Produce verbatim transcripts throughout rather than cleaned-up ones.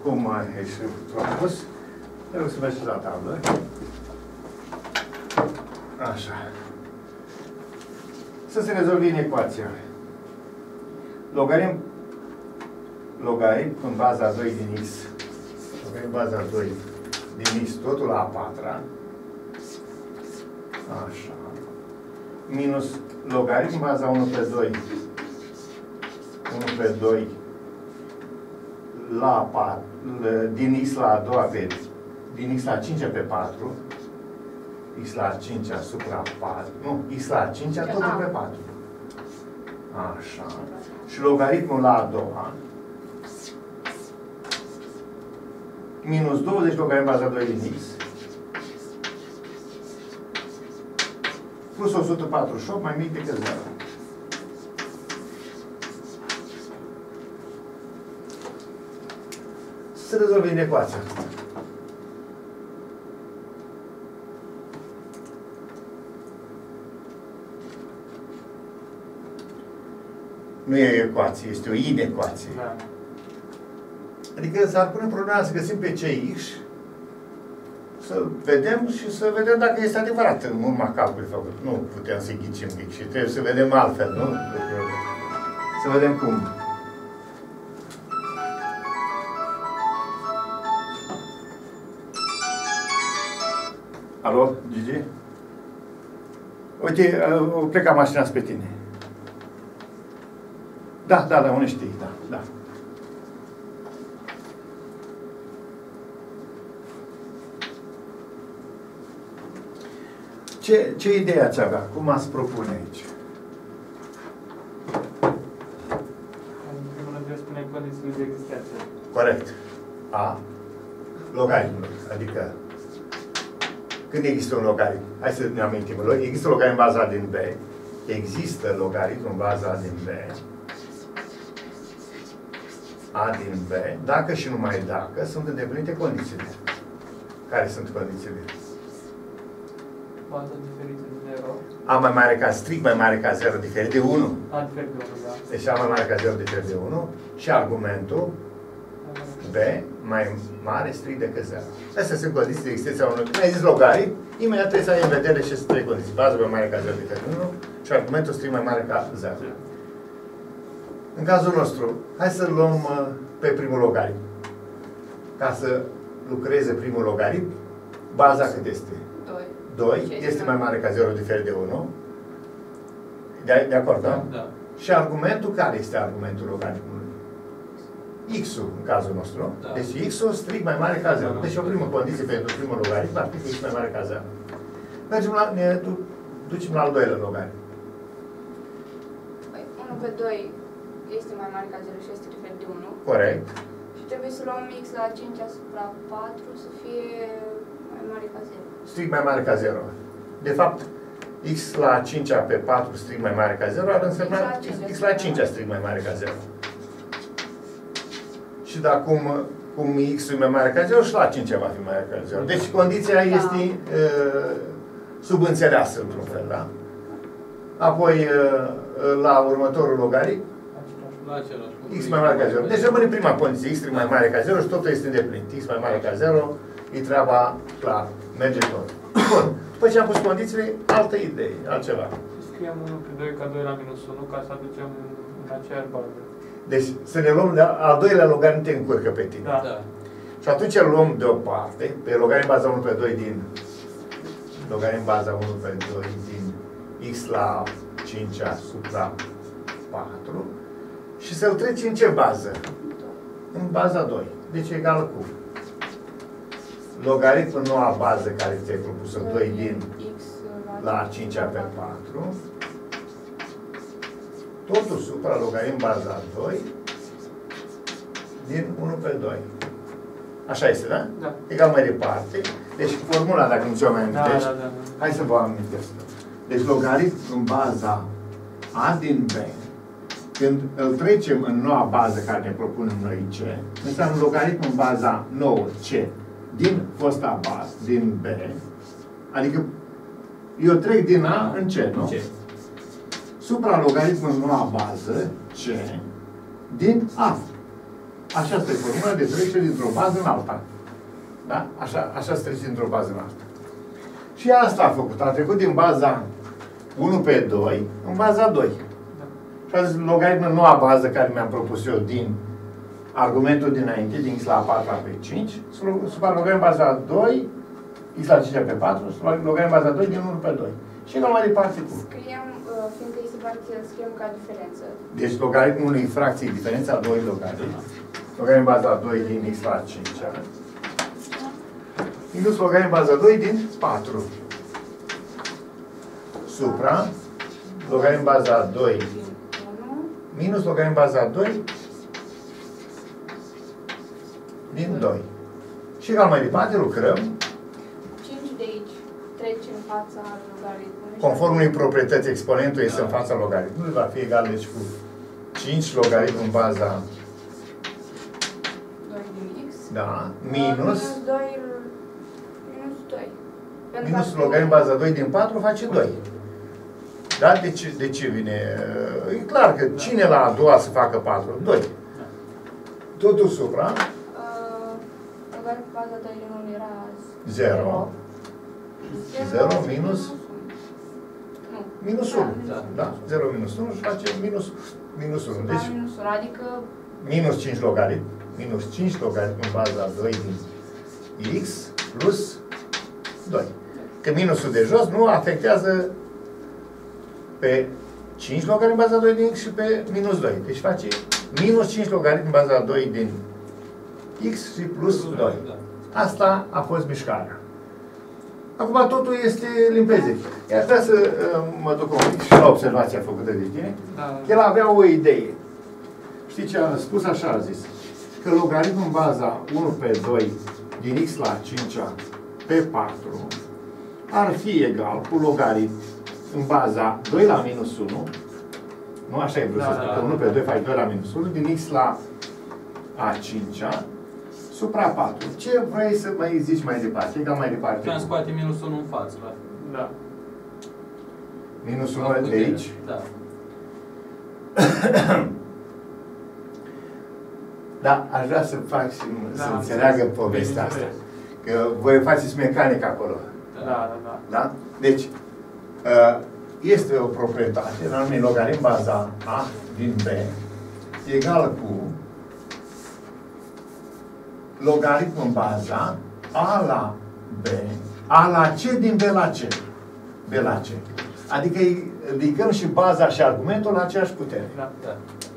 cum ai și propus. Te rog să mergi la tablă. Așa. Să se rezolve în ecuația. Logaritm, logaritm în baza doi din x. Logaritm în baza doi din x, totul la a patra. Așa. Minus logaritm în baza unu pe doi. unu pe doi la patru, din x la a doua pe, din x la a cincea pe patru, x la a cincea supra patru, nu, x la a cincea totul pe patru. Așa. Și logaritmul la a doua, minus douăzeci logaritm baza doi din x, plus o sută patruzeci și opt mai mic decât zero. Să rezolvă în ecuația. Nu e o ecuație, este o inecuație. Da. Adică s-ar pune problema să găsim pe cx, să vedem și să vedem dacă este adevărat în urma calculului făcut. Nu putem să ghicim mic și trebuie să vedem altfel, nu? Să vedem cum. Alo, Gigi? Uite, o pleca mașina spre tine. Da, da, da, unde știi, da, da. Ce, ce idee ați avea? Cum ați propune aici? În primul rând, eu spunem condițiile de existență. Corect. A. Logaritmul. Adică, când există un logaritm, hai să ne amintim, există logaritm în baza din B, există logaritm în baza din B, A din B, dacă și numai dacă sunt îndeplinite condițiile. Care sunt condițiile? Bază diferită de zero. A mai mare ca strict mai mare ca zero diferit de unu. A diferit de unu, da. Deci A mai mare ca zero diferit de unu și argumentul B mai mare strict decât zero. Astea sunt condiții de existență a unui. Când ai zis logaritm, imediat trebuie să ai în vedere și trei condiții. Bază mai mare ca zero diferit de unu și argumentul strict mai mare ca zero. În cazul nostru, hai să luăm uh, pe primul logaritm. Ca să lucreze primul logaritm, baza cât este? doi. Este mai mare ca zero diferit de unu. De, de acord, da? Da. Și argumentul, care este argumentul logaritmului? X-ul, în cazul nostru. Da. Deci X-ul strict mai mare ca zero. Deci o primă condiție pentru primul logaritm ar fi X mai mare ca zero. Mergem la, ne du, ducem la al doilea logaritm. Păi, unu pe doi este mai mare ca zero și este diferit de unu. Corect. Și trebuie să luăm X la cinci asupra patru să fie mai mare ca zero. Strict mai mare ca zero. De fapt, X la cinci pe patru strict mai mare ca zero ar însemna X la cinci strict mai mare ca zero. Și dacă cum, cum X e mai mare ca zero, și la cinci va fi mai mare ca zero. Deci condiția da. este uh, subînțeleasă într-un fel, da? Apoi, uh, la următorul logaritm, X mai mare ca zero. Deci rămâne prima condiție, X mai mare ca zero și totul este îndeplinit. X mai mare ca zero, e treaba clar. Merge tot. Bun. După ce am pus condițiile, altă idee, altceva. Scriem unu pe doi ca doi la minus unu ca să aducem în aceeași bază. Deci să ne luăm, de al doilea logaritm te încurcă pe tine. Da. Da. Și atunci îl luăm deoparte, pe logaritm baza unu pe doi din logaritm baza unu pe doi din X la cinci supra patru și să-l treci în ce bază? În baza doi. Deci egal cu logaritmul noua bază care ți-ai propus-o, doi din X la cinci pe patru, totul supra logaritm baza doi din unu pe doi. Așa este, da? Da. Egal mai departe. Deci formula, dacă nu ți-o mai amintești, da, da, da. hai să vă amintesc. Deci logaritm în baza A din B, când îl trecem în noua bază care ne propunem noi C, înseamnă logaritm în baza nouă C din fosta bază, din B, adică eu trec din A în C, nu? C. Supra logaritmul în noua bază, C, din A. Așa este formula de trece dintr-o bază în alta. Da? Așa, așa se trece dintr-o bază în alta. Și asta a făcut. A trecut din baza unu pe doi în baza doi. Da. Și a zis logaritmul noua bază care mi-am propus eu din argumentul dinainte, din x la a patra pe cinci, supra logaritm baza doi, x la cinci pe patru, supra logaritm baza doi din unu pe doi. Și egal mai departe cu. Scriem, uh, fiindcă este parțial, scriem ca diferență. Deci logaritmul unei fracții, diferența a doi logaritmi. Logaritm baza doi din x la cinci. Minus logaritm baza doi din patru. Supra logaritm baza doi minus logaritm baza doi din doi. Și egal mai departe lucrăm. cinci de aici trece în fața logaritmului. Conform unei proprietăți, exponentul este în fața logaritmului, va fi egal deci cu cinci logaritm în baza doi din x. da, minus doi, minus doi. minus logaritm baza doi din patru face doi. Da? De ce, de ce vine? E clar că cine la a doua să facă patru? doi. Totul supra logaritmul baza doi din unu era zero. zero minus Nu. minus unu. Da? zero minus unu și face minus, minus unu. Deci minus unu, adică minus cinci logaritm. Minus cinci logaritm în baza doi din x plus doi. Că minusul de jos nu afectează pe cinci logaritm în baza doi din x și pe minus doi. Deci face minus cinci logaritm în baza doi din x și plus doi. Asta a fost mișcarea. Acum totul este limpede. Iar vreau să uh, mă duc un pic și la observația făcută de tine. Da. El avea o idee. Știi ce a spus? Așa a zis. Că logaritmul în baza unu pe doi din x la cinci pe patru ar fi egal cu logaritm în baza doi la minus unu. Nu așa e vrut să spun, că unu pe doi faci doi la minus unu din x la a cinci supra patru. Ce vrei să mai zici mai departe? Egal mai departe. Putem scoate minus unu în față, da? Da. Minus unu de aici? Da. Da, aș vrea să fac și Da, să am înțeleagă înțeles. povestea asta. Bineînțeles. Că voi faceți mecanic acolo. Da, da, da. Da? Deci, uh, este o proprietate, în anumit logaritm baza A din B, egal cu logaritmul în baza A la B, A la C din B la C. B la C. Adică îi ridicăm și baza și argumentul la aceeași putere. Da. Da.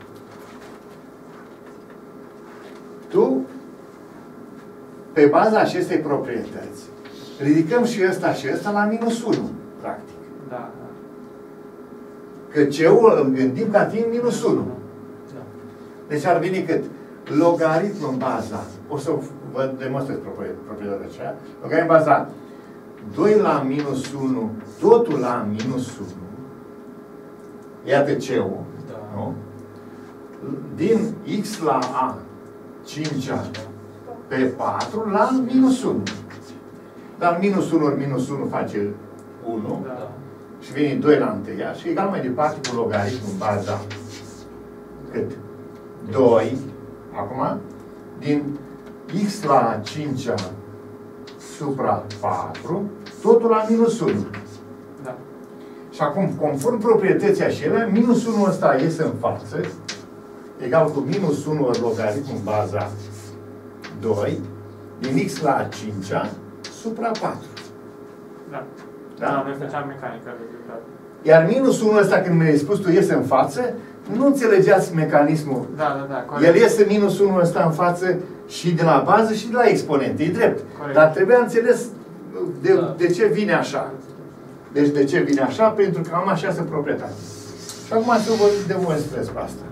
Tu, pe baza acestei proprietăți, ridicăm și ăsta și ăsta la minus unu, practic. Da, da. Că C-ul îl gândim ca fiind minus unu. Da. Deci ar veni cât? Logaritmul în baza, o să vă demonstrez proprietatea aceea, logaritmul în baza doi la minus unu, totul la minus unu, iată C-ul, Da. nu? Din x la a cinci pe patru la minus unu. Dar minus unu ori minus unu face unu. Da. Și vine doi la întâia și egal mai departe cu logaritmul în baza cât? doi. Acum, din x la cinci supra patru, totul la minus unu. Da. Și acum, conform proprietății acelea, minus unu ăsta iese în față, egal cu minus unu ori logaritmul în baza doi, din x la cinci supra patru. Da. Da? Da, noi făceam mecanică rezultat. Iar minus unu ăsta, când mi-ai spus tu, iese în față, nu înțelegeați mecanismul. Da, da, da, corect. El iese minus unu ăsta în față și de la bază și de la exponente, e drept. Corect. Dar trebuia înțeles de, Da. de ce vine așa. Deci de ce vine așa? Pentru că am așa să proprietate. Și acum să vă demonstrez pe asta.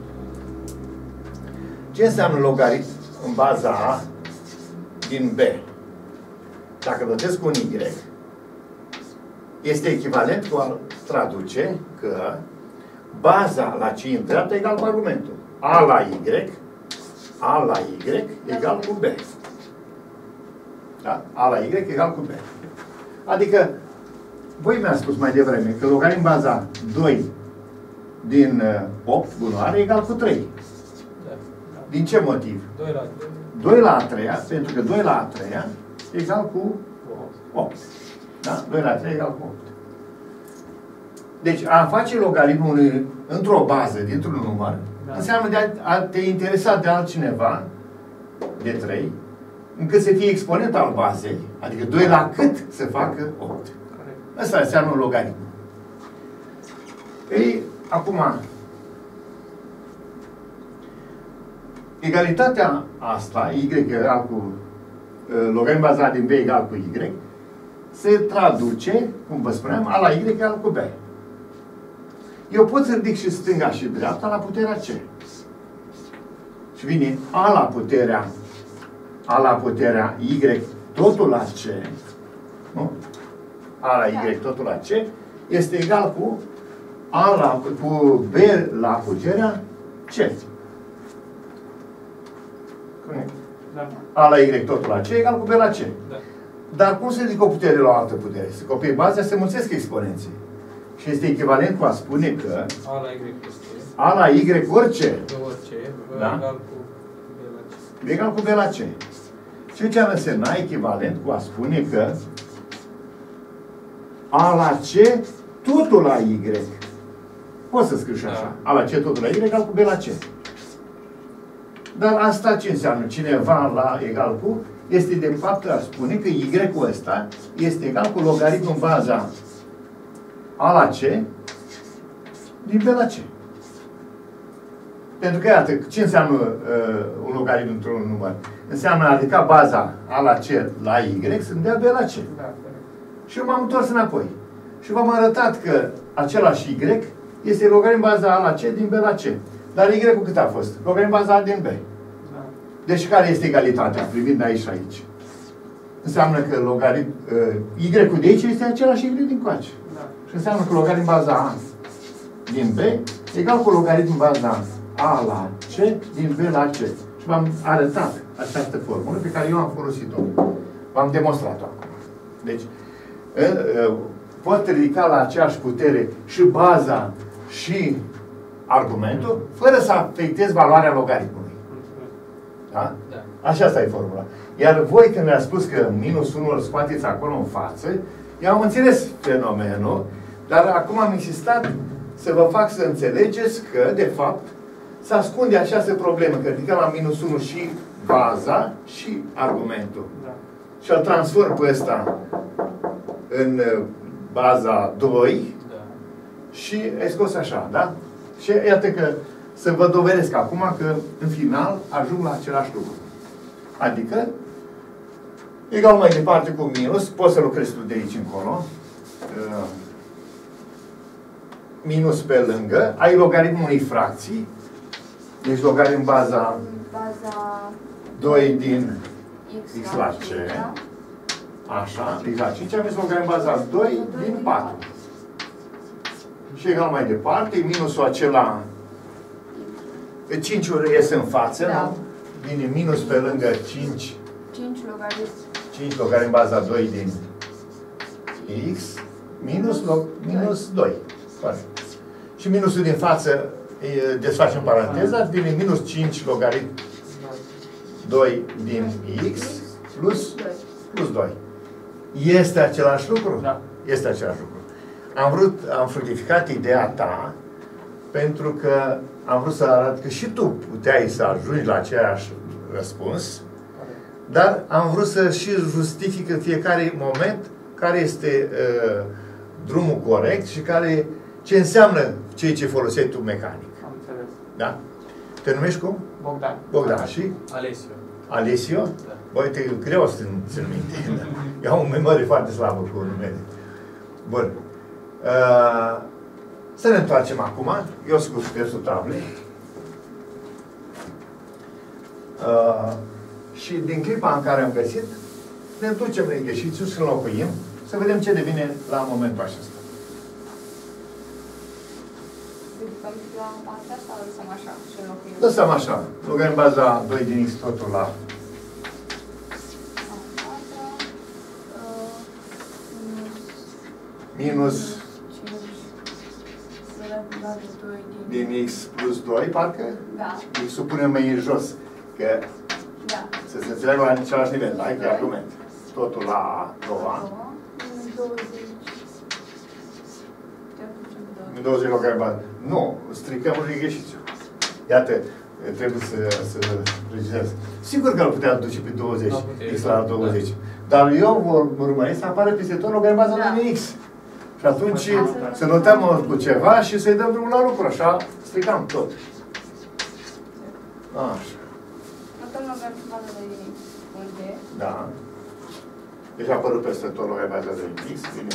Ce înseamnă logaritm în baza A din B? Dacă dotez cu un Y, este echivalent cu a traduce că baza la C în dreapta egal cu argumentul. A la Y, A la Y egal cu B. Da? A la Y egal cu B. Adică, voi mi-ați spus mai devreme că logaritm baza doi din opt bunoare egal cu trei. Da. Da. Din ce motiv? doi la trei. doi la a treia, pentru că doi la a treia egal cu opt. Da? doi la trei egal cu opt. Deci, a face logaritmul într-o bază, dintr-un număr, da. Înseamnă de a, a te interesa de altcineva, de trei, încât să fie exponent al bazei, adică doi la cât să facă opt. Asta înseamnă un logaritm. Ei, acum, egalitatea asta, y egal cu, logaritm bazat din b egal cu y, se traduce, cum vă spuneam, a la y egal cu b. Eu pot să ridic și stânga și dreapta la puterea c. Și vine a la puterea a la puterea y totul la c, nu? A la y totul la c este egal cu a la, cu b la puterea c. Da. A la y totul la c egal cu b la c. Da. Dar cum se ridică o putere la o altă putere? Se copie baza, se mulțesc exponenții. Și este echivalent cu a spune că A la y este a la y orice de orice, b da? egal cu b la c. B egal cu b la c. Și ce ar însemna echivalent cu a spune că a la c totul la y. Poți să scriu și așa. A la c totul la y egal cu b la c. Dar asta ce înseamnă? Cineva la egal cu este de fapt a spune că y-ul ăsta este egal cu logaritmul în baza a la c din b la c. Pentru că, iată, ce înseamnă uh, un logaritm într-un număr? Înseamnă a ridica baza a la c la y să-mi dea b la c. Da. Și eu m-am întors înapoi. Și v-am arătat că același y este logaritm baza a la c din b la c. Dar y-ul cât a fost? Logaritm baza a din b. Da. Deci care este egalitatea, privind aici și aici? Înseamnă că logaritm uh, y-ul de aici este același y din coace. Da. Și înseamnă că logaritm baza a din b egal cu logaritm baza a la c din b la c. Și v-am arătat această formulă pe care eu am folosit-o. V-am demonstrat-o acum. Deci, uh, uh, pot ridica la aceeași putere și baza și argumentul, fără să afectez valoarea logaritmului. Da? Da. Așa asta e formula. Iar voi, când mi-ați spus că minus unu îl scoateți acolo în față, eu am înțeles fenomenul, dar acum am insistat să vă fac să înțelegeți că, de fapt, se ascunde această problemă, că ridicăm la minus unu și baza și argumentul. Da. Și îl transform pe ăsta în baza doi Da. și ai scos așa, da? Și iată că să vă dovedesc acum că, în final, ajung la același lucru. Adică, egal mai departe cu minus, poți să lucrezi tu de aici încolo, minus pe lângă, ai logaritmul unei fracții, deci logaritm baza Baza doi din x, x la c, da? așa, x la cinci, aveți logaritm baza doi din patru. Și egal mai departe, minusul acela, cinci-ul iese în față, Da. nu? Vine minus pe lângă cinci, cinci logaritm. cinci logaritm baza doi din x, minus, log, minus doi. Foarte. Și minusul din față, e, desfacem paranteza, vine minus cinci logaritm doi din x plus, plus doi. Este același lucru? Da. Este același lucru. Am vrut, am fructificat ideea ta pentru că am vrut să arăt că și tu puteai să ajungi la același răspuns, dar am vrut să și justific în fiecare moment care este uh, drumul corect și care, ce înseamnă ceea ce foloseai tu mecanic. Am înțeles. Da? Te numești cum? Bogdan. Bogdan. Și? Alesio. Alesio? Da. Băi, te greu să țin minte. Eu am o memorie foarte slabă cu numele. Bun. Uh, să ne întoarcem acum. Eu scot versul tablei. Uh, și din clipa în care am găsit, ne ducem în exercițiu și înlocuim, să vedem ce devine la momentul acesta. Ridicăm la partea asta, o lăsăm așa și înlocuim. Lăsăm așa. Lugăm baza doi din x totul la minus egal de doi din... Din x plus doi, parcă? Da. X-ul punem mai în jos, că Da. să se înțeleagă la același nivel, da? E argument. Totul la a doua. Minus douăzeci. În douăzeci logaritm. Nu, stricăm un exercițiu. Iată, trebuie să, să precizez. Sigur că îl putea duce pe douăzeci, x la douăzeci. Dar eu vor urmări să apară peste tot logaritm Da. de x. Și atunci să notăm cu ceva și să-i dăm drumul la lucru, așa stricam tot. Așa. Notăm logaritmul bază de unde? Da. Deci a apărut peste tot logaritmul de x. Bine.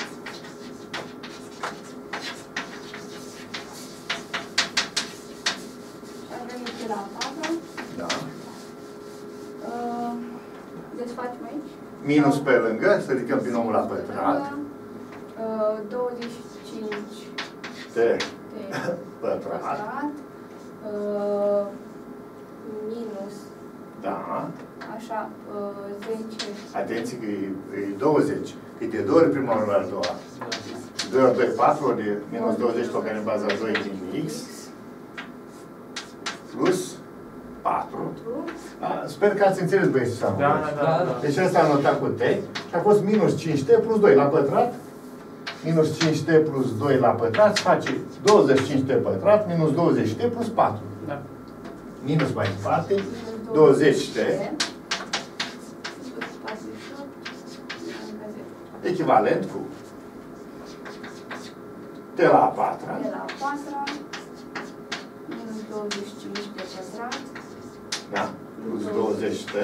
La patru. Da. Uh, desfacem aici. Minus pe lângă, să ridicăm binomul la pătrat. Uh, douăzeci și cinci De de pătrat. pătrat. Uh, minus, Da. așa, uh, zece. Atenție că e, e douăzeci. Că e de două ori prima ori la a doua. doi ori doi, patru ori minus douăzeci, tot care în baza doi din x. Plus patru. Da, sper că ați înțeles, băieți, să Da, da, da, da. Deci ăsta am notat cu t și a fost minus cinci t plus doi la pătrat. Minus cinci t plus doi la pătrat face douăzeci și cinci t pătrat minus douăzeci t plus patru. Da. Minus mai departe, douăzeci t, echivalent cu t la a patra. De la patru. Minus douăzeci și cinci de pătrat. Da? Plus douăzeci t,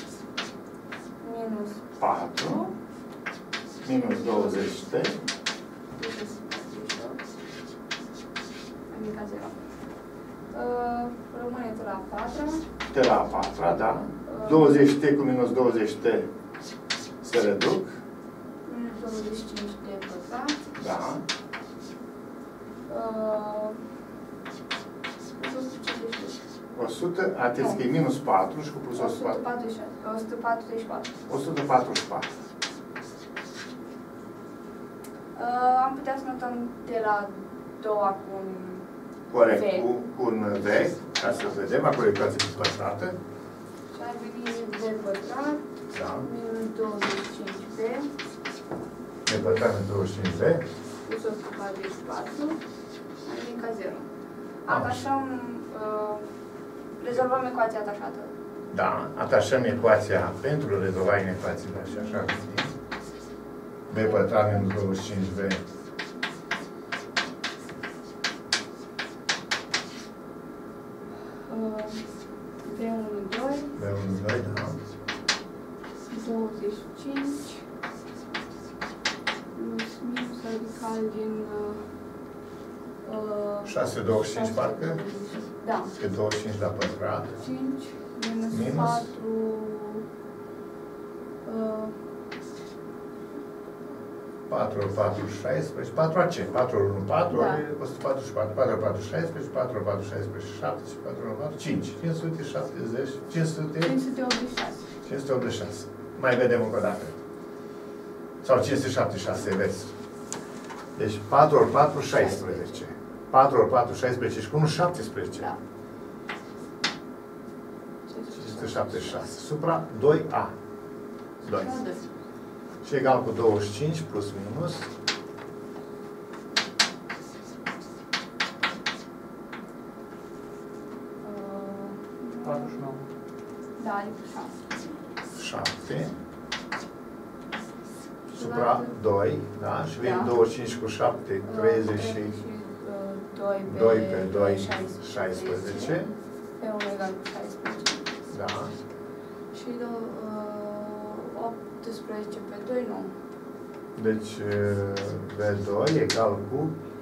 Minus patru, minus douăzeci t, adică zero. Uh, rămâne de la patru. t la a patra, da? douăzeci t cu minus douăzeci t se reduc, Minus douăzeci și cinci de pătrat. da? Uh, o sută cincizeci. o sută, atenție că e minus patru și cu plus o sută patruzeci și patru. o sută patruzeci și patru. o sută patruzeci și patru. Uh, am putea să notăm de la doua cu un Corect, V. cu, cu un V, ca să vedem, acolo e ecuație pătrată. și ar veni v pătrat. Da. Minus douăzeci și cinci v. E pătrat în douăzeci și cinci V. Plus o sută patruzeci și patru. Ar veni ca zero. Atașăm, uh, rezolvăm ecuația atașată. Da, atașăm ecuația pentru rezolvarea ecuației, da, și așa. V pătrat minus douăzeci și cinci V. Uh, v unu, doi. V unu, doi, da. douăzeci și cinci. Plus minus radical din... Uh, șase, douăzeci și cinci, parcă? Da. Pe douăzeci și cinci la pătrat. cinci minus, Minus? patru. Uh, patru ori patru, șaisprezece. patru a ce? patru ori unu, patru Da. ori o sută patruzeci și patru. patru ori patru, șaisprezece. patru ori patru, șaisprezece, șaptesprezece. patru ori patru, cinci. cinci sute șaptezeci. cinci sute cinci sute optzeci și șase. cinci sute optzeci și șase. Mai vedem încă o dată. Sau cinci sute șaptezeci și șase, vezi. Deci patru ori patru, șaisprezece. patru ori patru, șaisprezece și cu unu, șaptesprezece. Da. cinci sute șaptezeci și șase. Supra doi a. doi. Și egal cu douăzeci și cinci plus minus. patruzeci și nouă. Da, adică șase. șapte. Supra doi, da? Și vine Da. douăzeci și cinci cu șapte, treizeci și doi pe doi, șaisprezece. Pe unu egal cu șaisprezece. Da. Și uh, optsprezece pe doi, nu. Deci V doi egal cu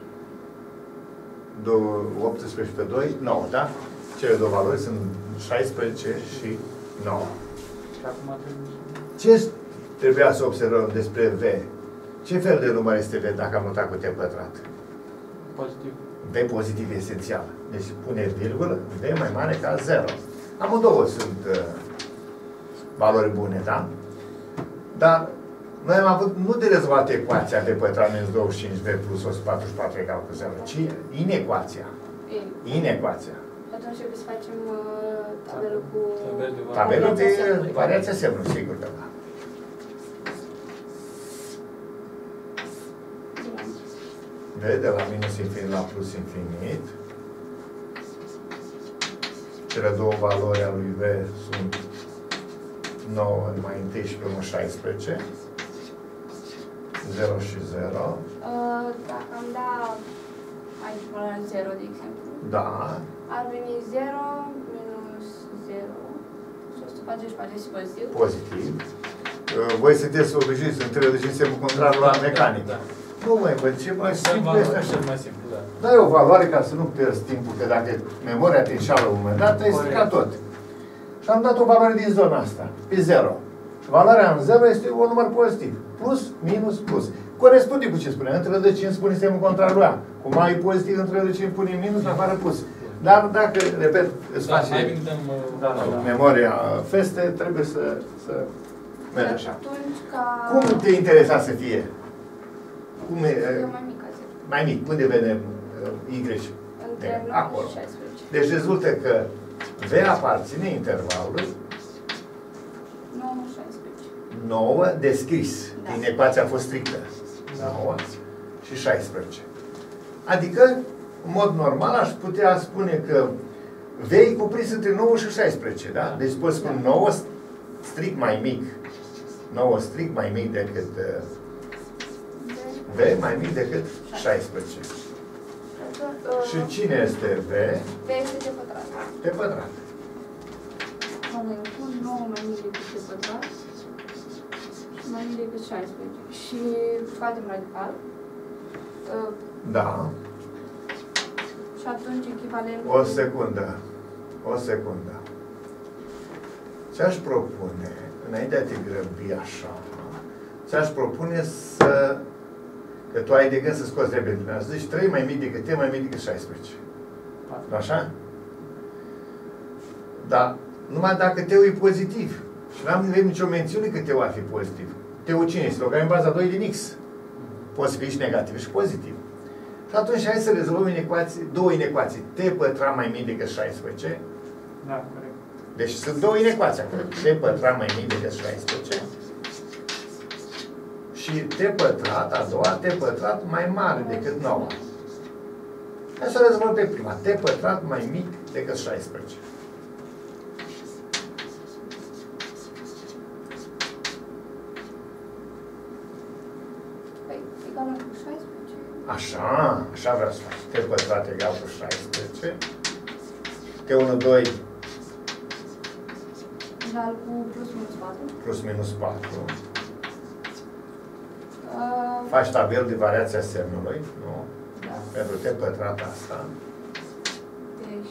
optsprezece pe doi, nouă, da? Cele două valori sunt șaisprezece și nouă. Și acum trebuie să... Ce trebuia să observăm despre V? Ce fel de număr este V dacă am notat cu T pătrat? Pozitiv. V pozitiv e esențial. Deci pune virgulă, V mai mare ca zero. Amândouă sunt uh, valori bune, da? Dar Noi am avut nu de rezolvat ecuația de pătrat minus douăzeci și cinci b plus o sută patruzeci și patru egal cu zero, ci inecuația. Inecuația. Atunci trebuie să facem uh, tabelul cu... Tabelul de variația semnului, sigur că da. V de la minus infinit la plus infinit. Cele două valori ale lui V sunt nouă mai întâi și pe urmă șaisprezece. zero și zero. Uh, dacă am da aici valoarea zero, de exemplu, Da. ar veni zero minus zero și o sută patruzeci și patru este pozitiv. Pozitiv. Uh, Voi sunteți obișnuiți să întrerugeți în semnul contrar la mecanică. Da. Nu mai văd, ce mai simplu este așa. Cel mai simplu, da. Dai o valoare ca să nu pierzi timpul, că dacă memoria te înșală la un moment dat, ai stricat tot. Și am dat o valoare din zona asta, pe zero. Valoarea în zero este un număr pozitiv. Plus, minus, plus. Corespunde cu ce spune. Între rădăcini spune semnul contrar lui A. Cu mai pozitiv, între rădăcini pune minus, în afară plus. Dar dacă, repet, îți Da, face mai bine dăm... Da, da, da. memoria feste, trebuie să, să mergi așa. Atunci ca... Cum te interesa să fie? Cum e? Eu mai mic ca zero. Mai mic. Unde vedem uh, Y? Între nouă Acolo. și șaisprezece. Deci rezultă că V aparține intervalului nouă și șaisprezece. nouă descris. Da. Din ecuația a fost strictă. Da. nouă și șaisprezece. Adică, în mod normal, aș putea spune că V e cuprins între nouă și șaisprezece, da? Deci pot spune nouă strict mai mic. nouă strict mai mic decât uh, V, mai mic decât șaisprezece. Și cine este V? V este de pătrat. Pe pătrat. Am pun nouă mai mic decât de pătrat și mai mic decât șaisprezece. Și scoatem radical. Uh, Da. Și atunci echivalentul... O secundă. O secundă. Ce-aș propune, înainte de a te grăbi așa, ce-aș propune să... Că tu ai de gând să scoți repede. Să zici trei mai mic decât T mai mic decât șaisprezece. Nu așa? Dar numai dacă T-ul e pozitiv. Și n-am nicio mențiune că T-ul ar fi pozitiv. T-ul cine este? Logaritm în baza doi din X. Poate să fie și negativ și pozitiv. Și atunci hai să rezolvăm inecuații, două inecuații. T pătrat mai mic decât șaisprezece. Da, corect. Deci sunt două inecuații acolo. T pătrat mai mic decât șaisprezece. Și T pătrat, a doua, T pătrat mai mare decât nouă. Hai să rezolvăm pe prima. T pătrat mai mic decât șaisprezece. Păi, egal cu șaisprezece. Așa, așa vreau să fac. T pătrat egal cu șaisprezece. T unu, doi Egal cu plus minus patru. plus minus patru. Uh, Faci tabel de variația semnului, nu? da. Pentru T pătrat asta. Deci...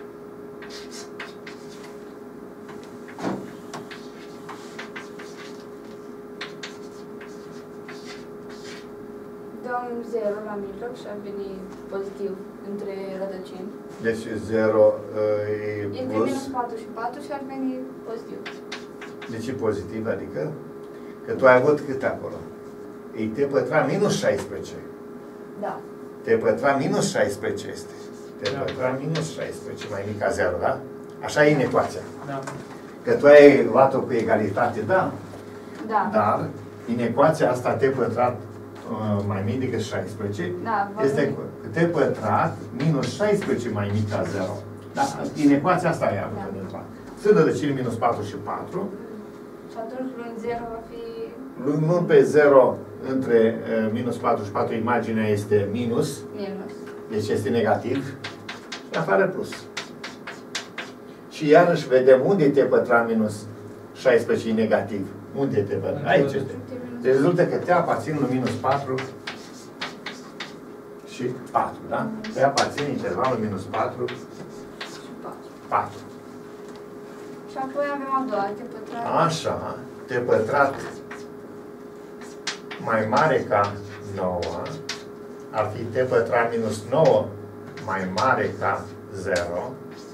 Dăm zero la mijloc și ar veni pozitiv între rădăcini. Deci zero e Între plus. minus patru și patru și ar veni pozitiv. De ce pozitiv? Adică? Că tu ai avut cât acolo? E T pătrat minus șaisprezece. Da. T pătrat minus șaisprezece este. T Da. pătrat minus șaisprezece mai mic ca zero, da? Așa e în ecuația. Da. Că tu ai luat-o cu egalitate, da? Da. Dar, în ecuația asta, T pătrat uh, mai mic decât șaisprezece, Da, va este veni. T pătrat minus șaisprezece mai mic ca zero. Da? În ecuația asta e avut Da. undeva. Sunt rădăcini minus patru și patru. Și atunci luând zero va fi... Luând pe zero între uh, minus patru și patru, imaginea este minus. minus. Deci este negativ. Și afară plus. Și iarăși vedem unde e T pătrat minus șaisprezece e negativ. Unde e T pătrat? Aici este. Deci rezultă că T aparține lui minus patru și patru, da? T aparține intervalul minus patru, Și patru. patru. Și apoi avem a doua, T pătrat. Așa, T pătrat mai mare ca nouă ar fi T pătrat minus nouă mai mare ca zero.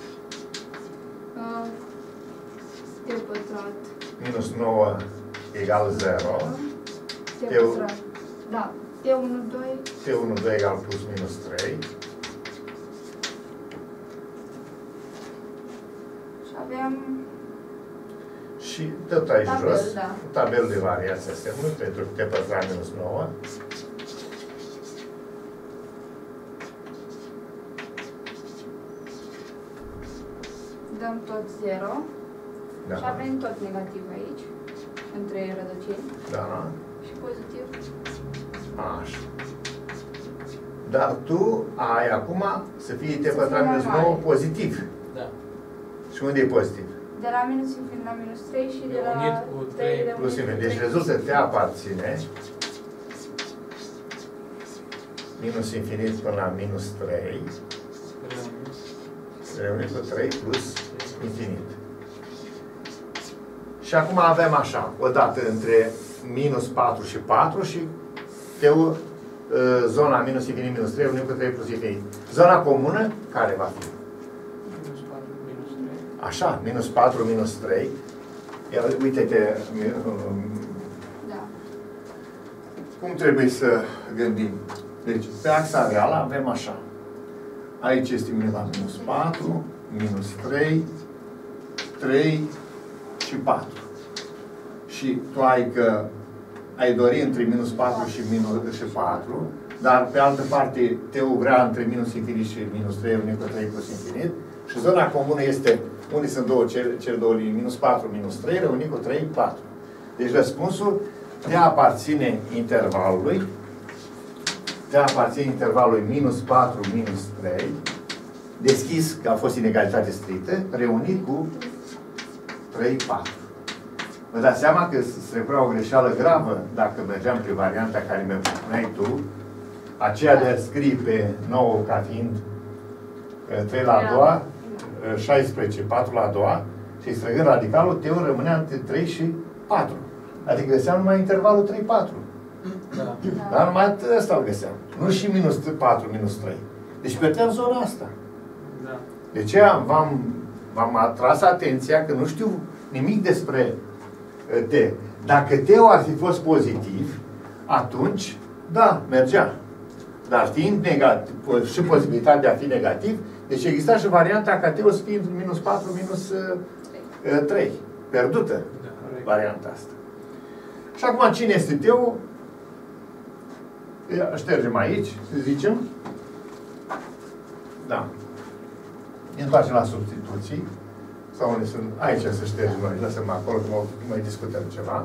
Uh, T pătrat. Minus nouă egal zero. T T unu. pătrat. Da. T unu, doi. T unu, doi egal plus minus trei. Și avem Și tot aici Tabel, jos, da. tabel de variație semnul pentru T pătrat minus nouă. dăm tot zero. Da. Și avem tot negativ aici, între rădăcini. Da. Și pozitiv. Așa. Dar tu ai acum să fie T Să pătrat fie minus mai nouă mare. pozitiv. Da. Și unde e pozitiv? De la minus infinit la minus trei și de la Reunit cu trei trei reunit Plus cu infinit. trei. Deci rezultă T aparține minus infinit până la minus trei reunit cu trei plus infinit. Și acum avem așa, o dată între minus patru și patru și T-ul, zona minus infinit minus trei reunit cu trei plus infinit. Zona comună, care va fi? Minus patru, minus trei. Așa, minus patru, minus trei. Iar uite-te, Da. cum trebuie să gândim. Deci, pe axa reală avem așa. Aici este min la minus patru, minus trei, trei și patru. Și tu ai că ai dori între minus patru și minus și patru, dar pe altă parte T-ul vrea între minus infinit și minus trei, unii cu trei plus infinit. Și zona comună este, unde sunt două, cele, cele două linii, minus patru, minus trei, reunit cu trei, patru. Deci răspunsul te aparține intervalului, te aparține intervalului minus patru, minus trei, deschis, că a fost inegalitate strictă, reunit cu trei, patru. Vă dați seama că se recura o greșeală gravă dacă mergeam pe varianta care mi-o spuneai tu, aceea de a scrie pe nouă ca fiind trei la a doua, șaisprezece, patru la a doua și extrăgând radicalul, T-ul rămânea între trei și patru. Adică găseam numai intervalul trei patru. Da. Dar numai ăsta îl găseam. Nu și minus patru, minus trei. Deci pierdeam zona asta. Da. De ce v-am, v-am atras atenția că nu știu nimic despre uh, T. Dacă T-ul ar fi fost pozitiv, atunci, da, mergea. Dar fiind negativ, și posibilitatea de a fi negativ, deci exista și varianta ca T-ul să fie între minus patru, minus uh, trei. Pierdută Da. varianta asta. Și acum, cine este T-ul? Ștergem aici, să zicem. Da. Ne întoarcem la substituții. Sau unde sunt? Aici să ștergem noi. Lăsăm acolo, că mai discutăm ceva.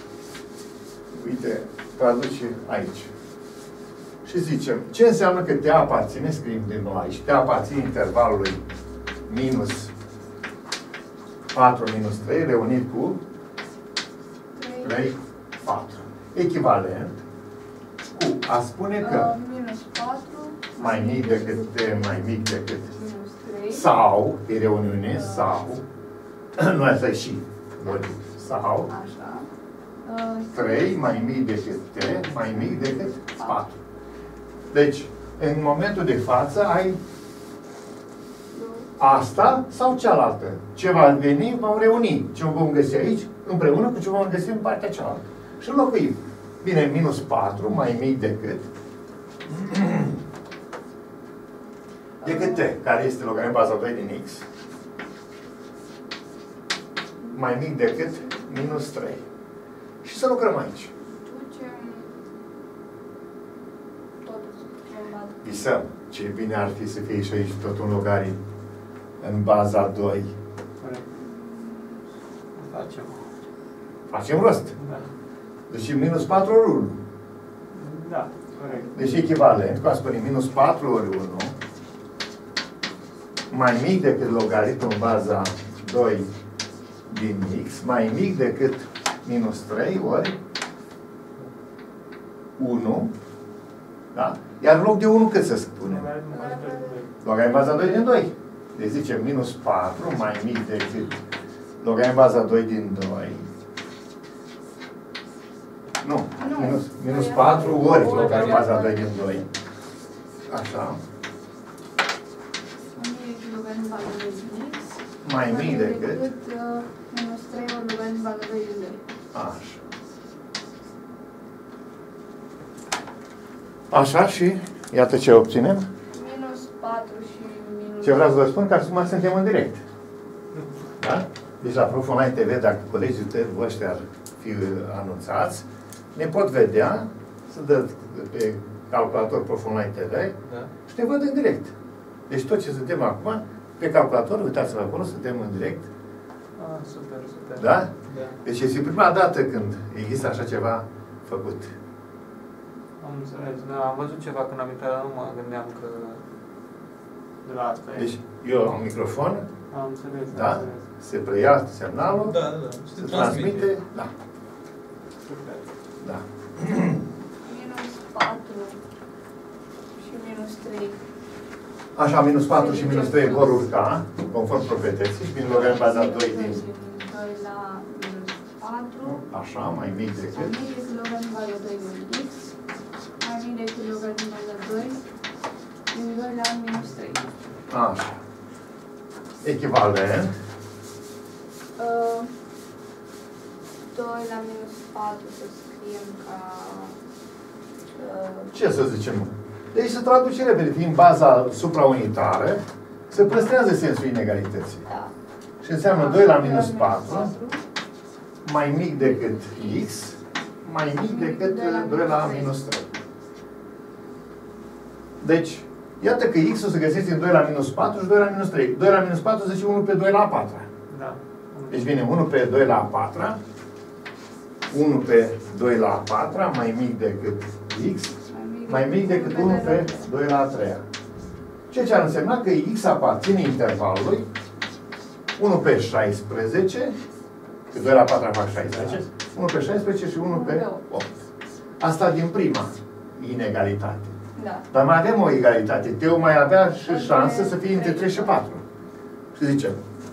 Uite, traduce aici. Și zicem, ce înseamnă că T aparține, scriem din nou aici, T aparține intervalului minus patru, minus trei, reunit cu trei, patru. Echivalent cu a spune că Uh, minus patru. mai mic decât T, mai mic decât Minus trei. sau, e reuniune, sau, nu asta e și, sau, Așa. Uh, trei mai mic decât T, mai mic decât patru. Deci, în momentul de față ai asta sau cealaltă. Ce va veni, vom reuni. Ce vom găsi aici, împreună cu ce vom găsi în partea cealaltă. Și înlocuim. Bine, minus patru, mai mic decât decât T, care este logaritm baza doi din X, mai mic decât minus trei. Și să lucrăm aici. ducem totul schimbat. Visăm. Ce bine ar fi să fie și aici tot un logaritm în baza doi. Corect. Facem. Facem rost. Da. Deci minus patru ori unu. Da, corect. Deci echivalent, cum spune, minus patru ori unu, mai mic decât logaritmul în baza doi din X, mai mic decât minus trei ori unu, da? Iar în loc de unu cât să spunem? Logaritm baza doi din doi. Deci zicem minus patru mai mic decât logaritm baza doi din doi. Nu, Nu. minus, minus patru ori logaritm baza doi din doi. Așa. Logaritm baza doi din X. Mai mic decât. uh, minus trei ori logaritm baza doi din doi. Așa. Așa și iată ce obținem. Minus patru și minus... Ce vreau să vă spun, că acum suntem în direct. Da? Deci la Prof Online T V, dacă colegii voștri ar fi anunțați, ne pot vedea, să dă pe calculator Prof Online T V, Da. și ne văd în direct. Deci tot ce suntem acum, pe calculator, uitați-vă acolo, suntem în direct. Ah, super, super. Da? Da. Deci este prima dată când există așa ceva făcut. Am înțeles. Da, am văzut ceva când am intrat, dar nu mă gândeam că de la asta e. Deci eu am microfon, Am înțeles, da? am înțeles. Se preia semnalul, Da, da, da. se transmite, da. Super. Da. Minus patru și minus trei. Așa, minus patru și minus trei vor urca, conform proprietății, și vin logaritm baza doi din... doi la minus patru. Așa, mai mic Mai decât... mic decât logaritm baza doi din x. Mai mic decât logaritm baza doi din doi la minus trei. Așa. Echivalent. Uh, doi la minus patru să scriem ca... Uh, Ce să zicem? Deci se traduce repede, fiind baza supraunitară, se păstrează sensul inegalității. da. Și înseamnă doi la minus patru, mai mic decât x, mai mic decât doi la minus trei. Deci, iată că x-ul se găsește în doi la minus patru și doi la minus trei. doi la minus patru zice unu pe doi la patru. Da. Deci vine unu pe doi la patru, unu pe doi la patru, mai mic decât x, mai mic decât unu pe doi la trei. Ceea ce ar însemna că x aparține intervalului unu pe șaisprezece, că doi la patru fac șaisprezece, unu pe șaisprezece și unu pe opt. Asta din prima inegalitate. Da. Dar mai avem o egalitate. Teo mai avea și șansă să fie între trei și patru. Și zicem,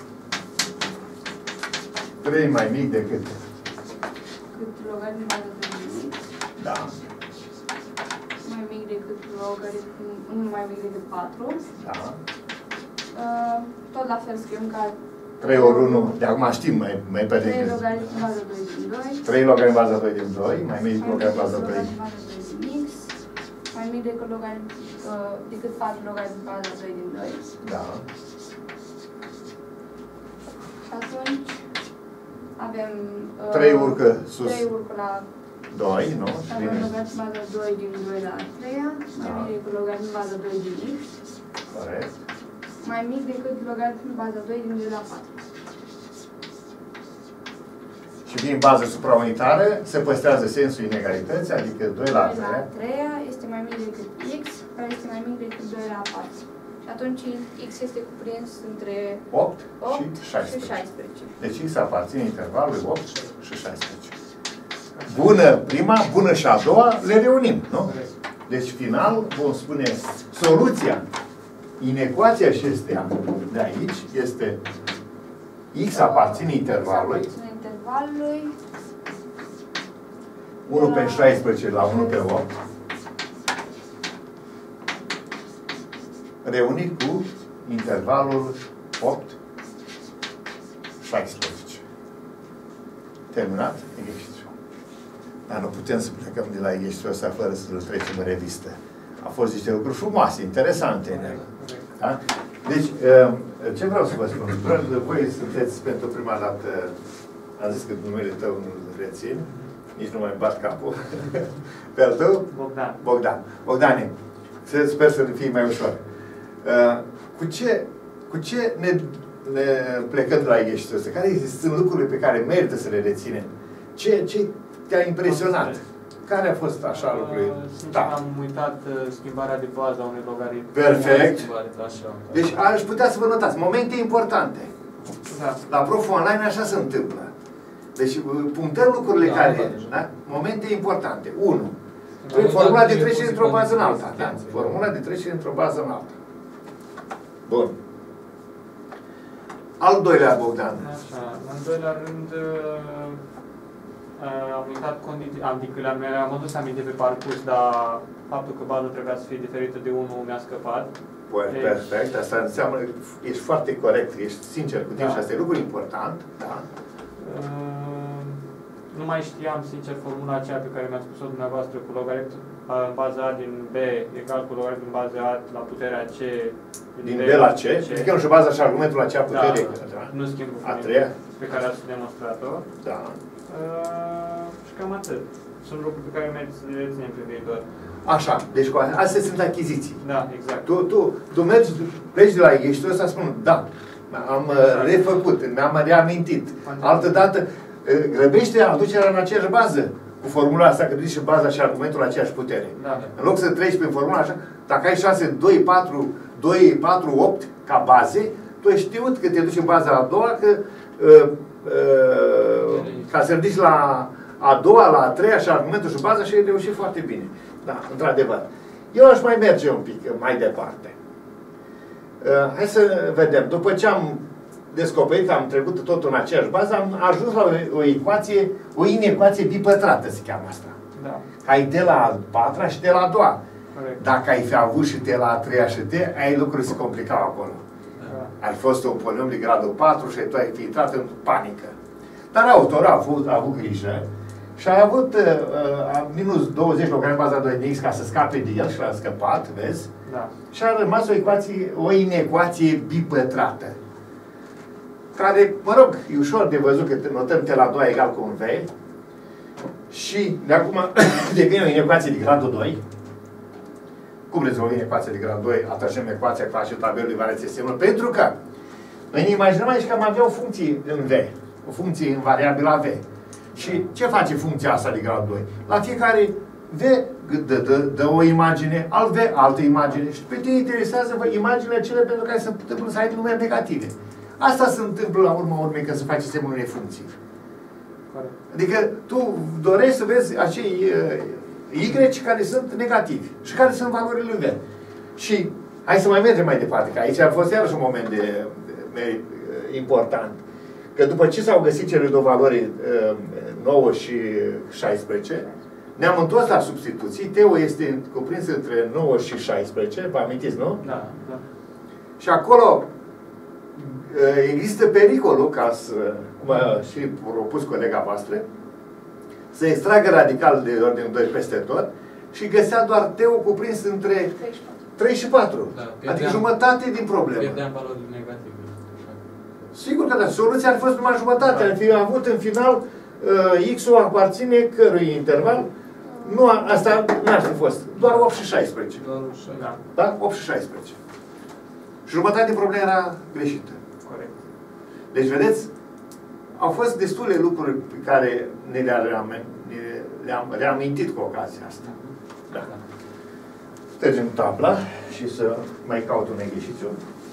trei mai mic decât... Cât logaritm baza doi din x. Da. Mai mic decât logaritm... Nu mai mic decât patru. Da. Uh, tot la fel scriem ca... trei ori unu, de acum știm mai, mai pe trei decât. logaritm baza doi din doi. trei logaritm baza doi din doi, mai mic Mai mic logaritm decât baza doi. logaritm baza doi din x. Mai mic decât logaritm... Uh, decât patru logaritm baza doi din doi. Da. Și atunci... Avem... Uh, trei urcă sus trei urcă la... doi, nu? Și Avem vine. logaritm baza doi din doi la a treia. Mai Da. mic decât logaritm baza doi din x. Corect. Mai mic decât logaritm baza doi din doi la patru. Și din bază supraunitară se păstrează sensul inegalității, adică doi la doi la trei. a treia este mai mic decât x, care este mai mic decât doi la patru. Și atunci x este cuprins între opt opt și și șaisprezece. șaisprezece. Deci x aparține intervalului opt și șaisprezece. Bună prima, bună și a doua, le reunim, nu? Deci final vom spune soluția inecuația acesteia de aici este x aparține intervalului Aparține intervalului unu pe șaisprezece la unu pe opt reunit cu intervalul opt șaisprezece. Terminat exercițiul. Dar nu putem să plecăm de la exercițiul ăsta fără să-l trecem în revistă. Au fost niște lucruri frumoase, interesante. Da? Deci, ce vreau să vă spun? Voi sunteți pentru prima dată, am zis că numele tău nu-l rețin, nici nu mai bat capul. Pe al tău? Bogdan. Bogdan. Bogdane, sper să fie mai ușor. Cu ce, cu ce ne, ne plecăm de la exercițiul ăsta? Care sunt lucrurile pe care merită să le reținem? Ce, ce te-a impresionat? Care a fost așa lucrurile? Sincer, Da. am uitat uh, schimbarea de bază a unui logaritm. Perfect. Așa. Deci aș putea să vă notați momente importante. Da. La Prof Online așa se întâmplă. Deci punctăm lucrurile Da, care... da, Da? Momente importante. unu. Da, Formula de da, trecere da, într-o da, bază în da, alta. da, Da? da. Formula de trecere într-o bază în alta. Bun. Al doilea, Bogdan. Așa. În doilea rând, uh, uh, am uitat condiții, adică le-am, am adus aminte pe parcurs, dar faptul că baza trebuia să fie diferită de unu mi-a scăpat. Bun, Deci- perfect. Asta înseamnă că ești foarte corect, ești sincer cu tine Da. și asta e lucru important. Da? Uh, nu mai știam, sincer, formula aceea pe care mi-a spus-o dumneavoastră cu logaritmul în baza A din B egal cu logaritmul în baza A la puterea C din B la C, zic eu și baza și argumentul la C putere. Da, da. Nu schimbul a treia pe care ați demonstrat-o. Da. Uh, și cam atât. Sunt lucruri pe care mergi să le reținem pe viitor. Așa, deci astea sunt achiziții. Da, exact. Tu, tu, tu mergi, pleci de la ei și tu ăsta spun, da, am exact. refăcut, mi-am reamintit. Altădată, grăbește aducerea în aceeași bază cu formula asta, că duci și baza și argumentul la aceeași putere. Da. În loc să treci prin formula așa, dacă ai șase, doi, patru, doi, patru, opt ca baze, tu ai știut că te duci în baza a doua, că uh, uh, ca să ridici la a doua, la a treia și argumentul și baza și ai reușit foarte bine. Da, într-adevăr. Eu aș mai merge un pic mai departe. Uh, hai să vedem. După ce am descoperit, am trecut tot în aceeași bază, am ajuns la o, o ecuație, o inecuație bipătrată, se cheamă asta. Da. Ai de la a patra și de la a doua. Corect. Dacă ai fi avut și de la a treia și de, ai lucruri se complicau acolo. Da. Ai fost un polinom de gradul patru și tu ai fi intrat în panică. Dar autorul a avut, a avut grijă și a avut uh, minus douăzeci logaritm baza doi de x ca să scape de el și l-a scăpat, vezi? Da. Și a rămas o ecuație, o inecuație bipătrată. Care, mă rog, e ușor de văzut că notăm T la doi egal cu un V și de acum devine o inecuație de gradul doi. Cum rezolvim ecuația de grad doi? Atașăm ecuația, facem tabelul de variație semnul, pentru că îmi imaginăm aici că am avea o funcție în V, o funcție în variabila V. Și ce face funcția asta de grad doi? La fiecare V dă, dă, dă o imagine, alt V altă imagine și pe tine interesează imaginile cele pentru care se întâmplă să ai numere negative. Asta se întâmplă la urma urmei când se face semnul unei funcții. Adică tu dorești să vezi acei uh, Y care sunt negativi și care sunt valorile lui V. Și hai să mai mergem mai departe, că aici a fost iarăși un moment de, de, de uh, important. Că după ce s-au găsit cele două valori uh, nouă și șaisprezece, ne-am întors la substituții. Teo este cuprins între nouă și șaisprezece, vă amintiți, nu? Da, da. Și acolo există pericolul, ca să, cum a și propus colega voastră, să extragă radical de ordinul doi peste tot și găsea doar Teo cuprins între trei și patru. Da, pierdeam, adică jumătate din problemă. Pierdeam valori negative. Sigur că da. Soluția ar fi fost numai jumătate. Da. Ar fi avut în final uh, X-ul aparține cărui interval. Nu, asta n-ar fi fost. Doar opt și șaisprezece. Doar opt și șaisprezece. Da? opt și șaisprezece. Și jumătate din problemă era greșită. Corect. Deci, vedeți, au fost destule lucruri pe care ne le-am le reamintit cu ocazia asta. Da. Ștergem tabla și să mai caut un exercițiu.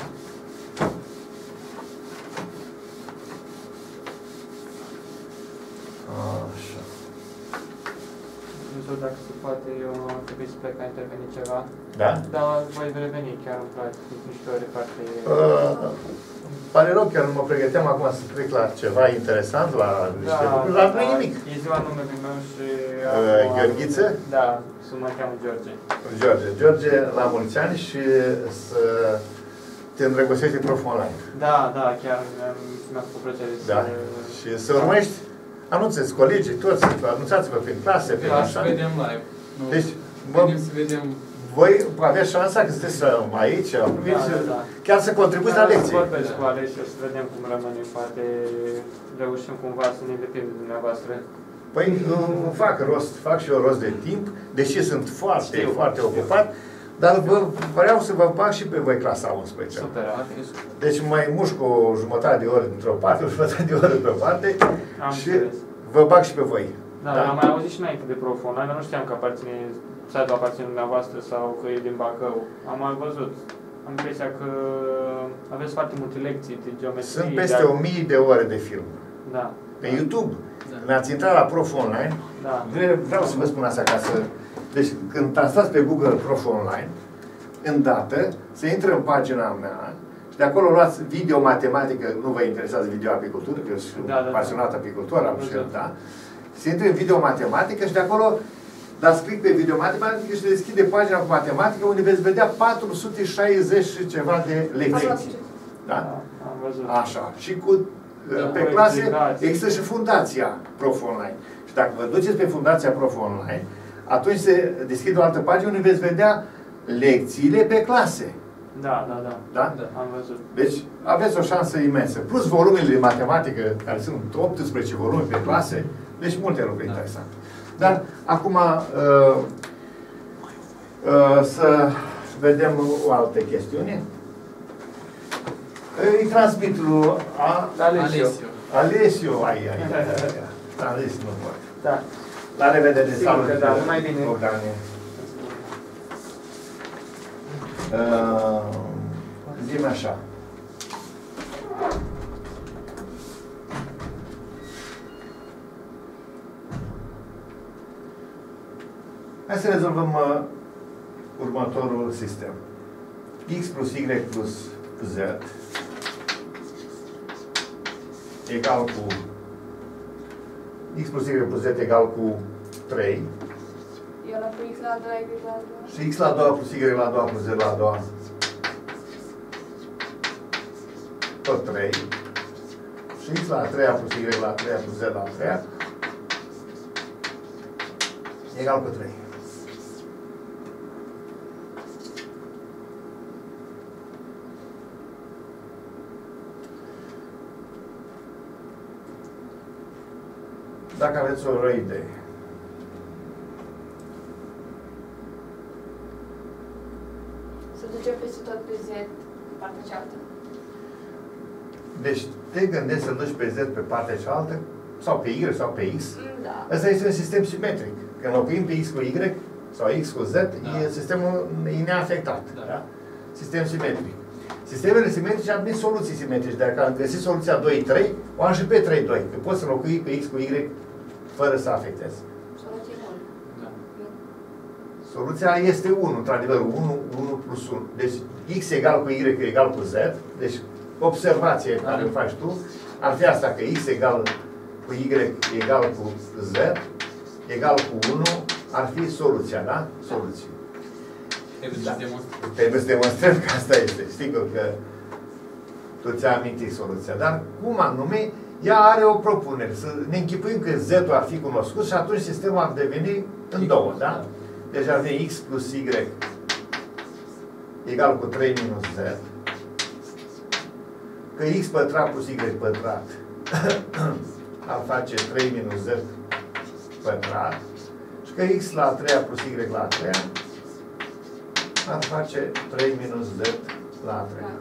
Așa. Nu știu dacă se poate, eu trebuie să plec, a intervenit ceva. Da? Dar voi reveni, chiar îmi place, sunt niște ore foarte... Uh, pare rău, chiar nu mă pregăteam acum să trec la ceva interesant, la niște da, lucruri, dar nu da, e nimic. E ziua numelui meu și... Uh, Gheorghiță? Da, să mă cheamă George. George. George, la mulți ani și să te îndrăgostești de prof online. Da, da, chiar mi-a făcut plăcere să... Da. Și să urmărești, anunțeți colegii, toți, anunțați-vă prin clase, prin Da, așa. să vedem live. Nu. Deci, Venim să vedem... voi aveți șansa că sunteți aici, da, da, da. chiar să contribuiți la lecție. Să vorbesc cu Alex și o să vedem cum rămânem, poate reușim cumva să ne îndeplinim de dumneavoastră. Păi fac rost, fac și eu rost de timp, deși sunt foarte, știu, foarte știu. ocupat, dar vă, vreau să vă bag și pe voi clasa a unsprezecea. Super, deci mai mușc o jumătate de oră într-o parte, o jumătate de oră pe o parte am și înțeles. vă bag și pe voi. Da, da? Am mai auzit și înainte de prof online, dar nu știam că aparține, site-ul aparține dumneavoastră sau că e din Bacău. Am mai văzut. Am impresia că aveți foarte multe lecții de geometrie. Sunt peste o mie de ore de film. Da. Pe YouTube. Da. Ați intrat la Prof Online. Da. Vreau să vă spun asta ca să... Deci când tastați pe Google Prof Online, îndată, se intră în pagina mea și de acolo luați video matematică, nu vă interesează video apicultură, că eu sunt da, da, pasionat da. apicultor, am și el, da? Se intră în video matematică și de acolo dați click pe video matematică și deschide pagina cu matematică unde veți vedea patru sute șaizeci și ceva de lecții. Da? Am văzut. Așa. Și cu Da, pe o clase explicație. există și fundația Prof Online. Și dacă vă duceți pe fundația Prof Online, atunci se deschide o altă pagină unde veți vedea lecțiile pe clase. Da, da, da. Da? Da. Am văzut. Deci aveți o șansă imensă. Plus volumele de matematică, care sunt optsprezece volume pe clase, deci multe lucruri Da. interesante. Dar acum uh, uh, să vedem o altă chestiune. Îi transmit lui a, Alesio. Alesio. Alesio, ai, ai, ai, ai, ai. Alesio nu poate. Da. La revedere, Sigur salut, că da, numai bine. Bogdane. Uh, zi-mi așa. Hai să rezolvăm uh, următorul sistem. X plus Y plus Z egal cu X plus Y plus Z egal cu trei Eu la cu X la a doua, Y la a doua. și X la a doua plus Y la a doua plus Z la a doua tot trei și X la a treia plus Y la a treia plus Z la a treia egal cu trei. Dacă aveți o idee. Să ducem peste tot pe Z, în partea cealaltă. Deci te gândești să duci pe Z pe partea cealaltă, sau pe Y sau pe X. Mm, Da. Ăsta este un sistem simetric. Când înlocuim pe X cu Y sau X cu Z, Da. e sistemul e neafectat. Da. Da? Sistem simetric. Sistemele simetrice admit soluții simetrice. Dacă am găsit soluția doi trei, o am și pe trei doi. Că poți să înlocui pe X cu Y fără să afectezi. Soluție bună. Da. Soluția este unu, într-adevăr, unu, unu plus unu. Deci X egal cu Y egal cu Z. Deci observație Da. care o faci tu ar fi asta, că X egal cu Y egal cu Z egal cu unu ar fi soluția, da? Soluție. Trebuie Da. să demonstrăm. Trebuie să demonstrăm că asta este. Sigur că tu ți-ai amintit soluția. Dar cum anume, ea are o propunere. Să ne închipuim că Z-ul ar fi cunoscut și atunci sistemul ar deveni în două, da? Deci ar fi X plus Y egal cu trei minus Z. Că X pătrat plus Y pătrat ar face trei minus Z pătrat. Și că X la a treia plus Y la a treia ar face trei minus Z la a treia.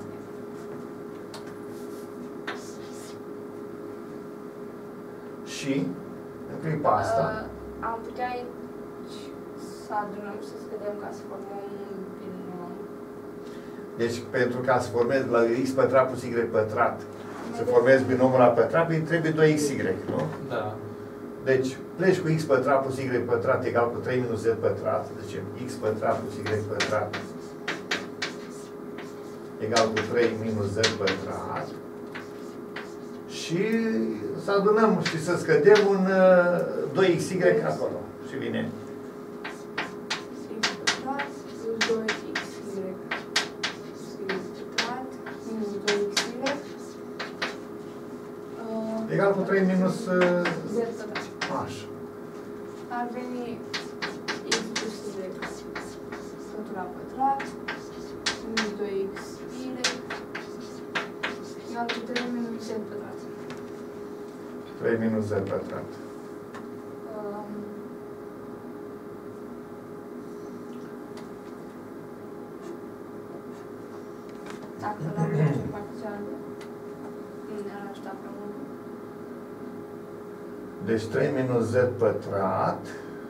Și, în clipa asta, Uh, am putea aici să adunăm, să scădem ca să formăm un binom. deci pentru ca să formezi la X pătrat plus Y pătrat, să formezi binomul la pătrat, îi trebuie doi X Y, nu? Da. Deci, pleci cu X pătrat plus Y pătrat egal cu trei minus Z pătrat, deci X pătrat plus Y pătrat egal cu trei minus Z pătrat. Și să adunăm și să scădem un uh, doi X Y acolo. Și vine X pătrat plus doi X Y. Y pătrat minus doi X Y. Uh, egal cu trei minus uh, Z pătrat. Așa. Ar veni X plus Y totul la pătrat minus doi X Y egal cu trei minus Z pătrat. trei minus Z pătrat. Um, Dacă l-am merge în partea cealaltă, nu ne-ar ajuta prea mult. Deci trei minus Z pătrat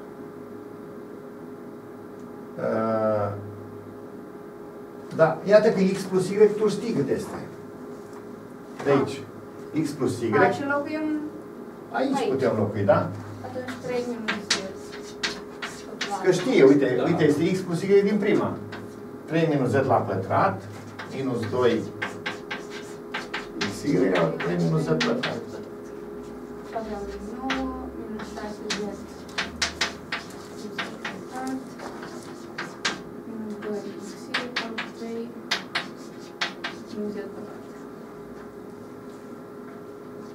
uh, da, iată că X plus Y tu știi cât este. De aici. X plus Y. A, și înlocuim Aici aici. putem locui, da? Atunci trei minus Z. Că știe, uite, Da. uite, este X plus Y din prima. trei minus Z la pătrat, minus doi X Y, trei minus Z pătrat. Aveam nouă, minus șase Z. Minus doi X Y, trei minus Z pătrat.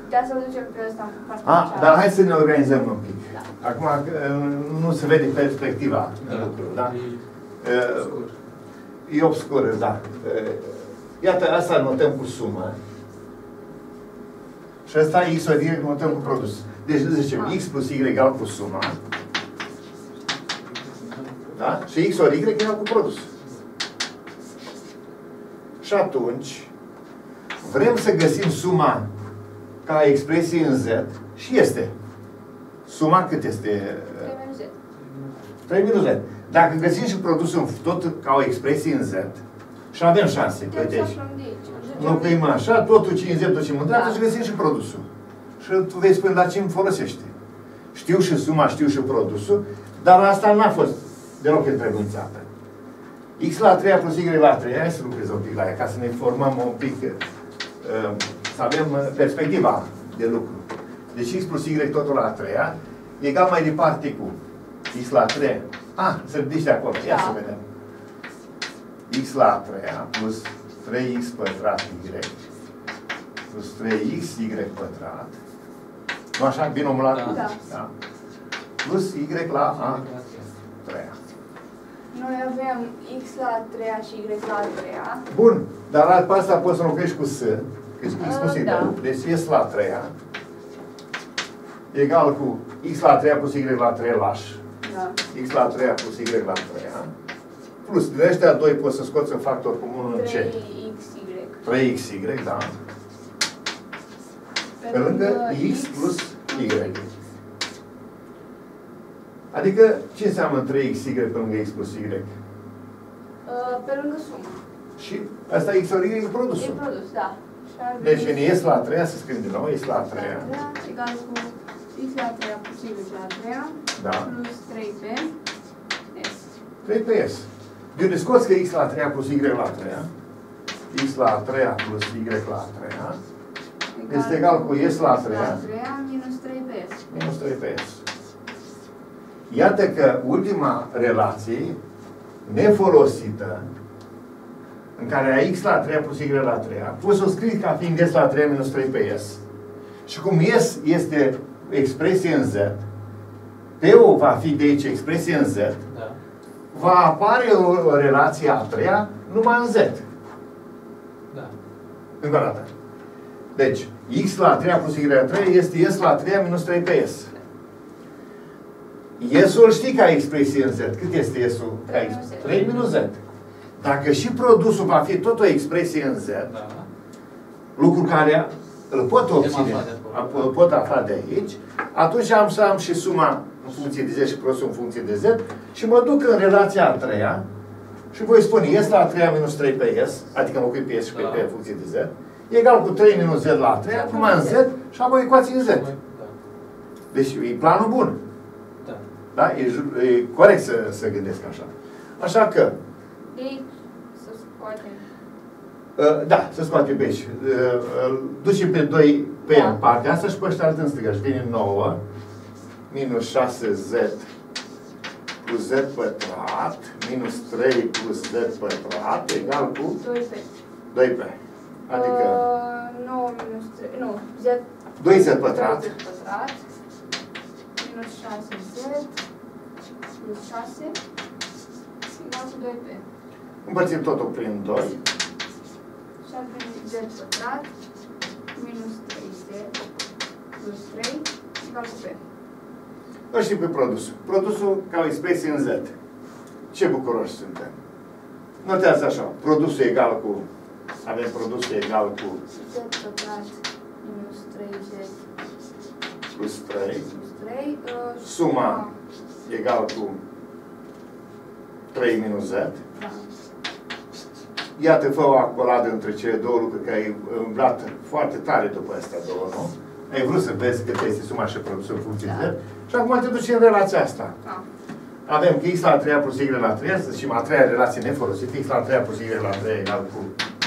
putea să-l ducem pe ăsta în partea A, cealaltă. dar hai să ne organizăm un pic. Da. Acum nu se vede perspectiva Da. lucrurilor, da? E Uh, scurt. E obscură, da. Uh, Iată, asta notăm cu sumă. Și asta X sau Y notăm cu produs. Deci zicem X plus Y egal cu suma. Da? Și X ori Y egal cu produs. Și atunci vrem să găsim suma ca expresie în Z și este. Suma cât este? trei minus Z. trei minus Z. Dacă găsim și produsul tot ca o expresie în Z, și avem șanse, Putem uite să aici. aflăm de aici. Înlocuim așa, totul cincizeci ducem în dreapta Da. și găsim și produsul. Și tu vei spune, dar ce îmi folosește? Știu și suma, știu și produsul, dar asta n-a fost deloc întrebuințată. X la a treia plus Y la a treia, hai să lucrez un pic la ea, ca să ne formăm un pic, uh, să avem perspectiva de lucru. Deci X plus Y totul la a treia, egal mai departe cu X la a treia. Ah, se ridici de acolo, ia Da. să vedem. X la a treia plus trei X pătrat Y plus trei X Y pătrat. Nu așa? Bine omulat? Da. Da. Da. Plus Y la a treia. Noi avem X la a treia și Y la a treia. Bun, dar pe asta poți să înlocuiești cu S, că e Ah, posibil. da. Deci S la a treia egal cu X la a treia plus Y la a treia laș. Da. X la a treia plus Y la a treia. Plus, din ăștia doi poți să scoți un factor comun în C. trei X Y. trei X Y, da. Pe lângă X plus Y. Adică, ce înseamnă trei X Y pe lângă X plus Y? Uh, Pe lângă sumă. Și asta X ori Y e E produsul. produs, da. Și ar Deci veni în S la a treia, să scriem din nou, S la a treia. egal cu X la a treia plus Y la a treia Da. plus trei P S. trei pe S. De unde scoți că X la a treia plus Y la a treia, X la a treia plus Y la a treia, este egal cu S la a treia X la a treia minus trei P S. minus trei pe S. Iată că ultima relație nefolosită, în care ai X la a treia plus Y la a treia, poți să o scrii ca fiind S la a treia minus trei pe S. Și cum S este expresie în Z, P-ul va fi de aici expresie în Z, Da. va apare o, o relație a treia numai în Z. Da. Încă o dată. Deci, X la a treia plus Y la a treia este S la a treia minus trei pe S. S-ul știi ca expresie în Z. Cât este S-ul ca expresie? trei minus Z. Dacă și produsul va fi tot o expresie în Z, Da. lucru care îl pot obține, afla de acolo. îl pot afla de aici, atunci am să am și suma în funcție de Z și produsul în funcție de Z și mă duc în relația a treia și voi spune S la a treia minus trei pe S, adică mă pe S și pe Da. P în funcție de Z, e egal cu trei minus Z la a treia, numai în Z și am o ecuație în Z. Da. Deci e planul bun. Da. Da? E, ju- e corect să, să gândesc așa. Așa că, De aici să scoatem. uh, da, să scoatem pe aici. Uh, uh, ducem pe doi pe Da. în partea asta și pe ăștia altă în stânga. Și vine nouă minus șase Z plus Z pătrat minus trei plus Z pătrat egal cu doi P. doi P. Adică Uh, nouă minus trei, nu, Z. doi Z pătrat. doi Z pătrat. Minus șase Z. Plus șase. Egal cu doi P. Împărțim totul prin doi. Și ar veni Z pătrat. Minus trei Z. Plus trei. Egal cu P. Ăștia pe produsul. Produsul ca o expresie în Z. Ce bucuroși suntem. Notează așa. Produsul egal cu... Avem produsul egal cu Z pătrat. Minus trei Z. plus trei. Plus trei. Uh, Suma egal cu trei minus Z. Da. Iată, fă o acoladă între cele două lucruri, că ai umblat foarte tare după astea două, nu? Ai vrut să vezi cât este suma și produsul în funcție de Da. Z. Și acum te duci în relația asta. Da. Avem că X la a treia plus Y la a treia, să zicem a treia relație nefolosită, X la a treia plus Y la a treia egal cu,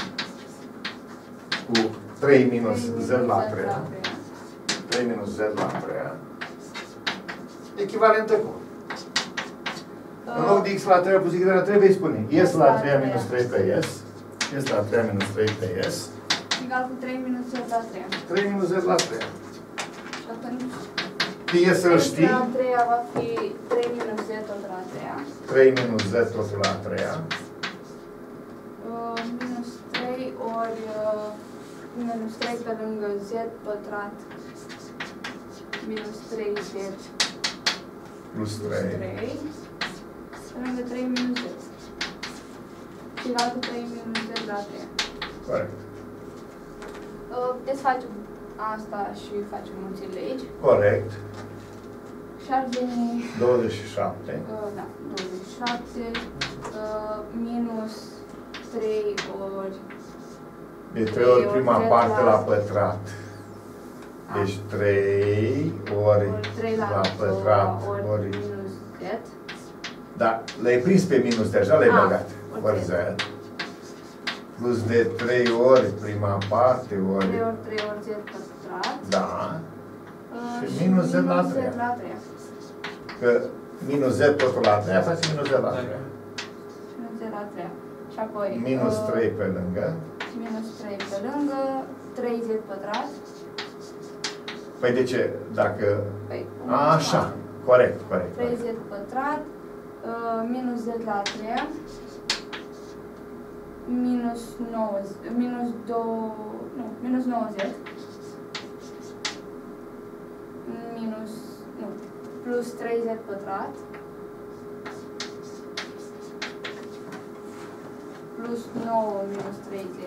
cu trei minus Z la a treia. trei minus Z la a treia. Echivalentă cu. În loc de X la a treia plus Y la a treia, vei spune S la a treia minus trei pe S. S la a treia minus trei pe S. egal cu trei minus z la trei. trei minus z la trei. Și atunci... Fie să-l Z știi. la treia va fi trei minus z tot la treia. trei minus z tot la treia. Uh, minus trei ori uh, minus trei pe lângă z pătrat minus trei z Plus trei. trei pe lângă trei minus z. Și egal cu trei minus z la trei. Corect. Uh, desfacem asta și facem mulțile aici. Corect. Și ar veni... douăzeci și șapte. Uh, da, douăzeci și șapte uh, minus trei ori... De trei ori prima parte la pătrat. Deci trei ori trei la, la pătrat ori, ori... minus z. Da, l-ai prins pe minus, deja l-ai Ah, băgat. ori Ori z. z. Plus de trei ori prima parte ori... trei ori trei ori z pătrat. Da. Uh, Și minus z la z treia. la treia. Că minus z totul la treia face minus z la treia. Și minus z la treia. Și apoi... Minus uh, trei pe lângă. Minus trei pe lângă, trei z pătrat. Păi de ce? Dacă... Păi, Așa. Corect, corect. trei z corect. pătrat, uh, minus z la treia, minus nouă, minus doi, nu, minus nouă z, minus, nu, plus trei z pătrat, plus nouă minus trei z,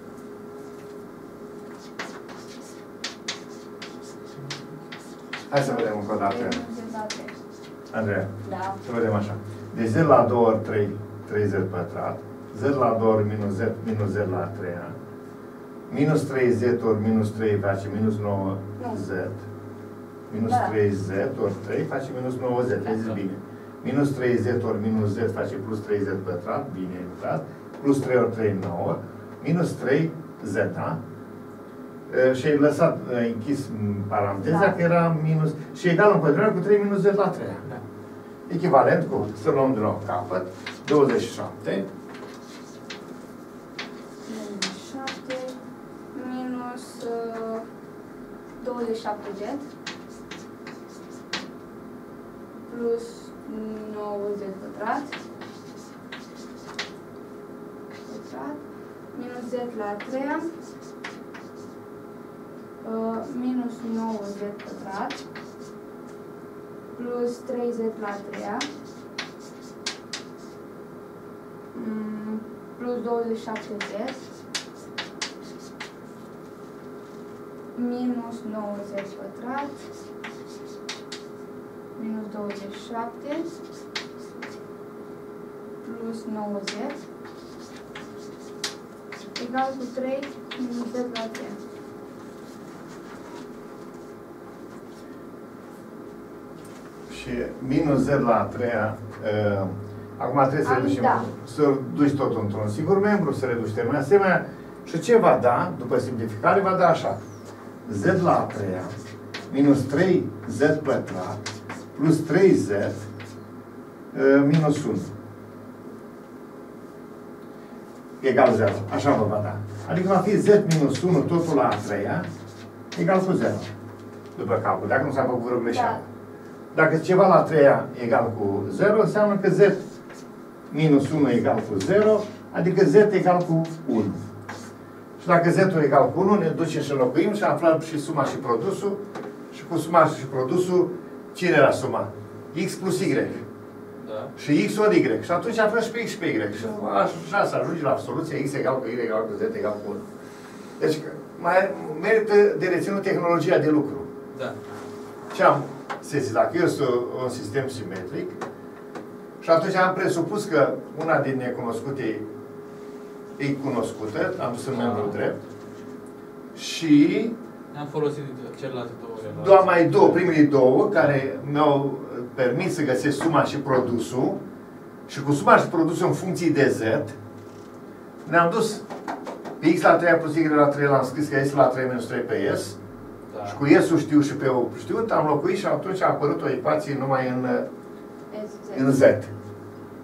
Hai să vedem încă o dată. minus z la trei. Andreea, Da. să vedem așa. De z la doi ori trei, trei z pătrat. Z la doi ori minus z, minus z la treia. Minus trei z ori minus trei face minus nouă z. Minus Da. trei z ori trei face minus nouă z. Ai zis bine. Minus trei z ori minus z face plus trei z pătrat. Bine ai lucrat. Plus trei ori trei, nouă. Minus trei z, da? E, și ai lăsat e, închis m, paranteza, Da. că era minus... Și egal în pătrime cu trei minus z la treia. Da. Echivalent cu, să luăm din nou capăt, douăzeci și șapte. douăzeci și șapte minus uh, douăzeci și șapte z plus nouă z pătrat pătrat minus z la treia uh, minus nouă z pătrat plus trei z la treia mm, plus douăzeci și șapte z minus nouă z pătrat minus douăzeci și șapte plus nouă z egal cu trei minus z la trei. Și minus z la treia. Uh, acum trebuie să Am, reducem, da. să duci totul într-un singur membru, să reduci termenul asemenea. Și ce va da, după simplificare, va da așa. Z la a treia minus trei z pătrat plus trei z uh, minus unu. Egal zero. Așa vă va da. Adică va fi z minus unu totul la a treia egal cu zero. După calcul, dacă nu s-a făcut vreo greșeală. Dacă ceva la a treia egal cu zero, înseamnă că z minus unu egal cu zero, adică z egal cu unu. Și dacă z-ul egal cu unu, ne ducem și înlocuim și aflăm și suma și produsul. Și cu suma și produsul, cine era suma? X plus Y. Da. Și X ori Y. Și atunci aflăm și pe X și pe Y. Și așa să ajungi la soluția X egal cu Y egal cu Z egal cu unu. Deci mai merită de reținut tehnologia de lucru. Da. Ce am sesizat? Că este un sistem simetric și atunci am presupus că una din necunoscute e cunoscută, am dus în membru drept și Am folosit celelalte două relații. doar mai două, primele două, care mi-au permis să găsesc suma și produsul și cu suma și produsul în funcție de Z ne-am dus pe X la trei plus Y la trei l-am scris că S la trei minus trei pe S. Da. Și cu S-ul știu și pe O știut, am locuit și atunci a apărut o ecuație numai în, în Z.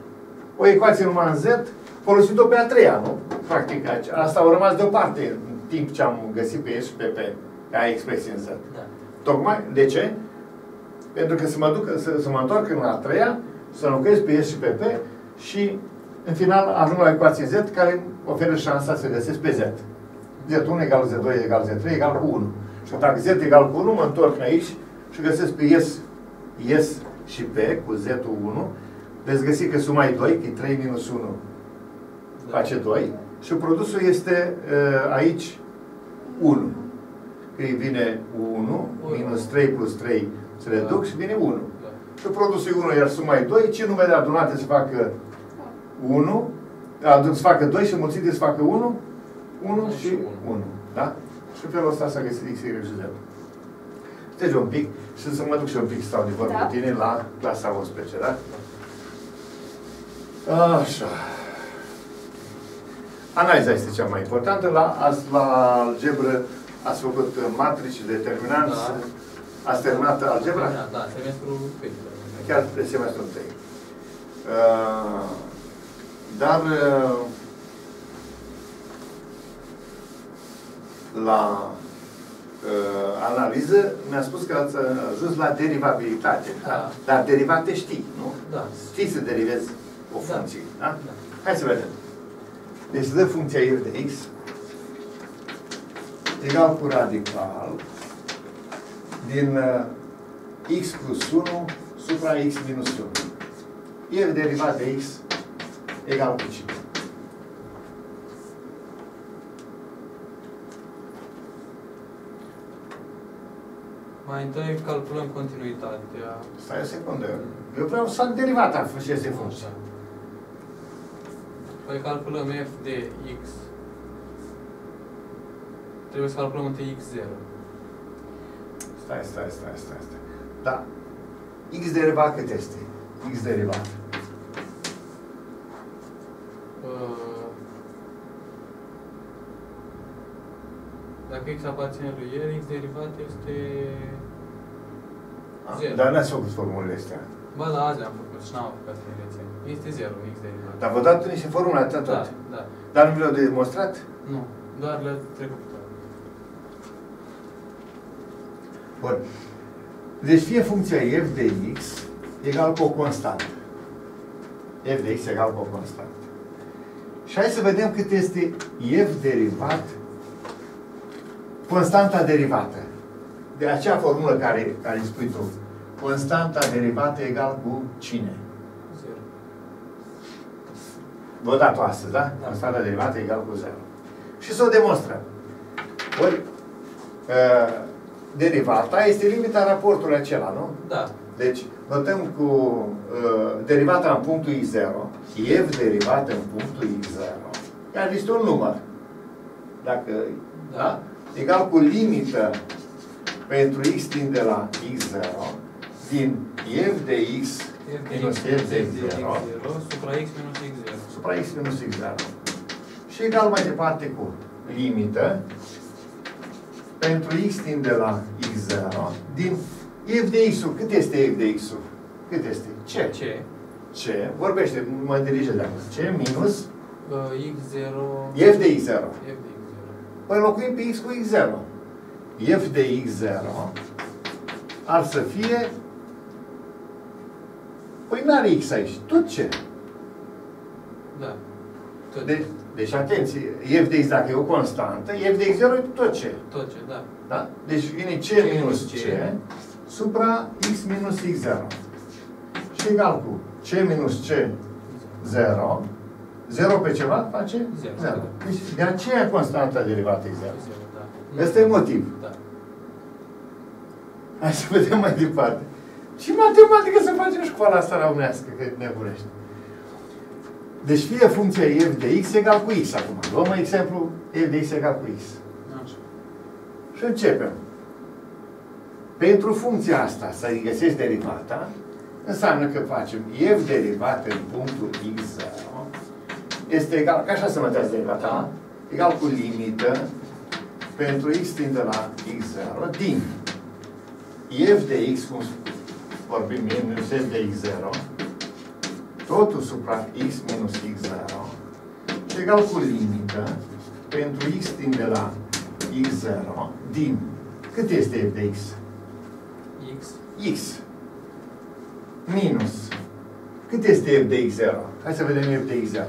O ecuație numai în Z, folosind-o pe a treia, nu? Practic, asta a rămas deoparte în timp ce am găsit pe S și pe P, ca expresie în Z. Da. Tocmai, de ce? Pentru că să mă, duc, să, să mă întorc în a treia, să înlocuiesc pe S și pe P și în final ajung la ecuație Z care îmi oferă șansa să găsesc pe Z. Z unu egal Z doi egal Z trei egal cu unu. Și dacă Z egal cu unu, mă întorc aici și găsesc pe S, S și P cu Z unu. Veți găsi că suma e doi, că e trei minus unu Da. face doi. Și produsul este uh, aici unu. Că îi vine unu, minus trei plus trei se reduc Da. și vine unu. Da. Și produsul e unu, iar suma e doi. Ce numere adunate să facă unu, adun să facă doi și mulțite să facă unu, unu și unu. Da? Și în felul ăsta s-a găsit X, Y și Z. Stai un pic și să mă duc și un pic să stau de vorbă Da. cu tine la clasa unsprezece, da? Așa. Analiza este cea mai importantă. La, azi, la algebră ați făcut matrici, determinanți. Da. Ați terminat algebra? Da, da, semestrul pe. Chiar pe semestrul întâi. Uh, dar uh, la uh, analiză mi-a spus că ați ajuns la derivabilitate. Da? Da. Dar derivate știi, nu? Da. Știi să derivezi o Da. funcție. Da? Da. Hai să vedem. Deci dă funcția f de x egal cu radical din uh, x plus unu supra x minus unu. F derivat de x egal cu ce? Mai întâi calculăm continuitatea. Stai o secundă. Eu vreau să fac derivata acestei funcții. Păi calculăm f de x. Trebuie să calculăm întâi x zero. Stai, stai, stai, stai, stai. Da. X derivat cât este? X derivat. Uh, Dacă x aparține lui el, x derivat este zero. Dar n-ați făcut formulele astea. Ba da, azi le-am făcut și n-am apucat să le rețin. Este zero, x derivat. Dar vă dat niște formule atât tot. Da, da. Dar nu vi le-au demonstrat? Nu, doar le trecut. Bun. Deci fie funcția f de x egal cu o constantă. F de x egal cu o constantă. Și hai să vedem cât este f derivat, constanta derivată. De acea formulă care, care îi spui tu. Constanta derivată egal cu cine? Zero. Vă dat-o astăzi, da? Da. Constanta derivată egal cu zero. Și să o demonstrăm. Ori, uh, derivata este limita raportului acela, nu? Da. Deci, notăm cu uh, derivata în punctul x zero, f derivată în punctul x zero, iar este un număr. Dacă, da. Da? Egal cu limită pentru x tinde la x zero, din f de x f de minus x f de x zero, supra x minus x zero. supra x minus x zero. Și egal mai departe cu limită pentru x tinde la x zero, din f de x-ul. Cât este f de x-ul? Cât este? C. C. C. Vorbește, mă dirige de acolo. C minus Uh, x zero. f de x zero. F de x zero. Păi locuim pe x cu x zero. F de x zero ar să fie... Păi n-are x aici. Tot C. Da. Tot. De, deci, atenție. F de x, dacă e o constantă, f de x zero e tot C. Tot ce, da. Da? Deci vine C, C minus minus C, C supra x minus x zero. Și egal cu C minus C zero. zero pe ceva face? Zero. zero. Deci de aceea constanta derivată e zero. Zero, da. Ăsta e motiv. Da. Hai să vedem mai departe. Și matematică să facem școala asta românească, că nebunește. Deci fie funcția f de x egal cu x acum. Luăm exemplu f de x egal cu x. Așa. Și începem. Pentru funcția asta, să-i găsești derivata, înseamnă că facem f derivat în punctul x zero este egal, ca așa se notează derivata, Da. egal cu limită pentru x tinde la x zero din f de x, cum vorbim, minus f de x zero, totul supra x minus x zero și egal cu limită pentru x tinde la x zero din, cât este f de x? X. X. Minus, cât este f de x zero? Hai să vedem f de x zero.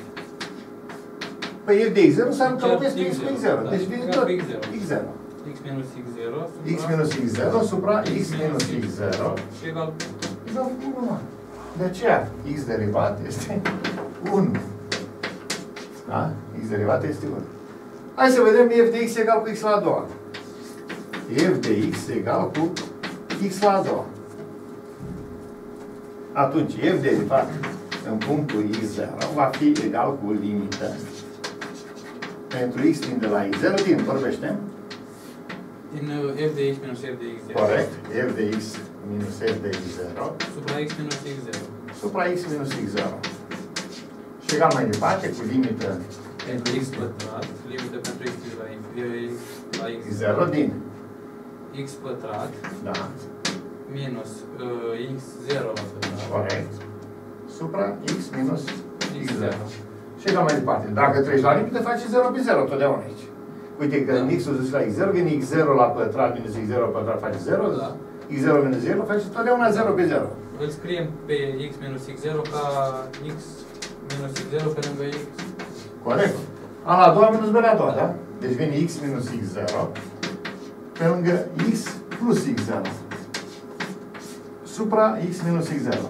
Păi f de x zero s-ar înlocuiesc pe x cu x zero. Deci vine tot x zero. X minus x zero. X minus x zero supra x minus x zero. Și egal. Egal cu unu. De aceea, x derivat este unu. Da? X derivat este unu. Hai să vedem f de x egal cu x la a doua. F de x egal cu x la a doua. Atunci, f derivat în punctul x zero va fi egal cu limită pentru x din de la x zero din, vorbește? Din uh, f de x minus f de x zero. Corect. F de x minus f de x zero. Supra x minus x zero. Supra x minus x zero. Și egal mai departe cu limită Pentru x pătrat, limită pentru x de la, la x zero din. x pătrat Da. minus uh, x zero la pătrat. Corect. Supra x minus X x zero. zero. Și egal mai departe. Dacă treci la limită, faci zero pe zero totdeauna aici. Uite că în x-ul dus la x zero, vine x zero la pătrat minus x zero pătrat face zero. Da. x zero minus zero face totdeauna zero pe zero. Îl scriem pe x minus x zero ca x minus x zero pe lângă x. Corect. A la a doua minus b la a doua, da? Deci vine x minus x zero pe lângă x plus x zero. Supra x minus x zero.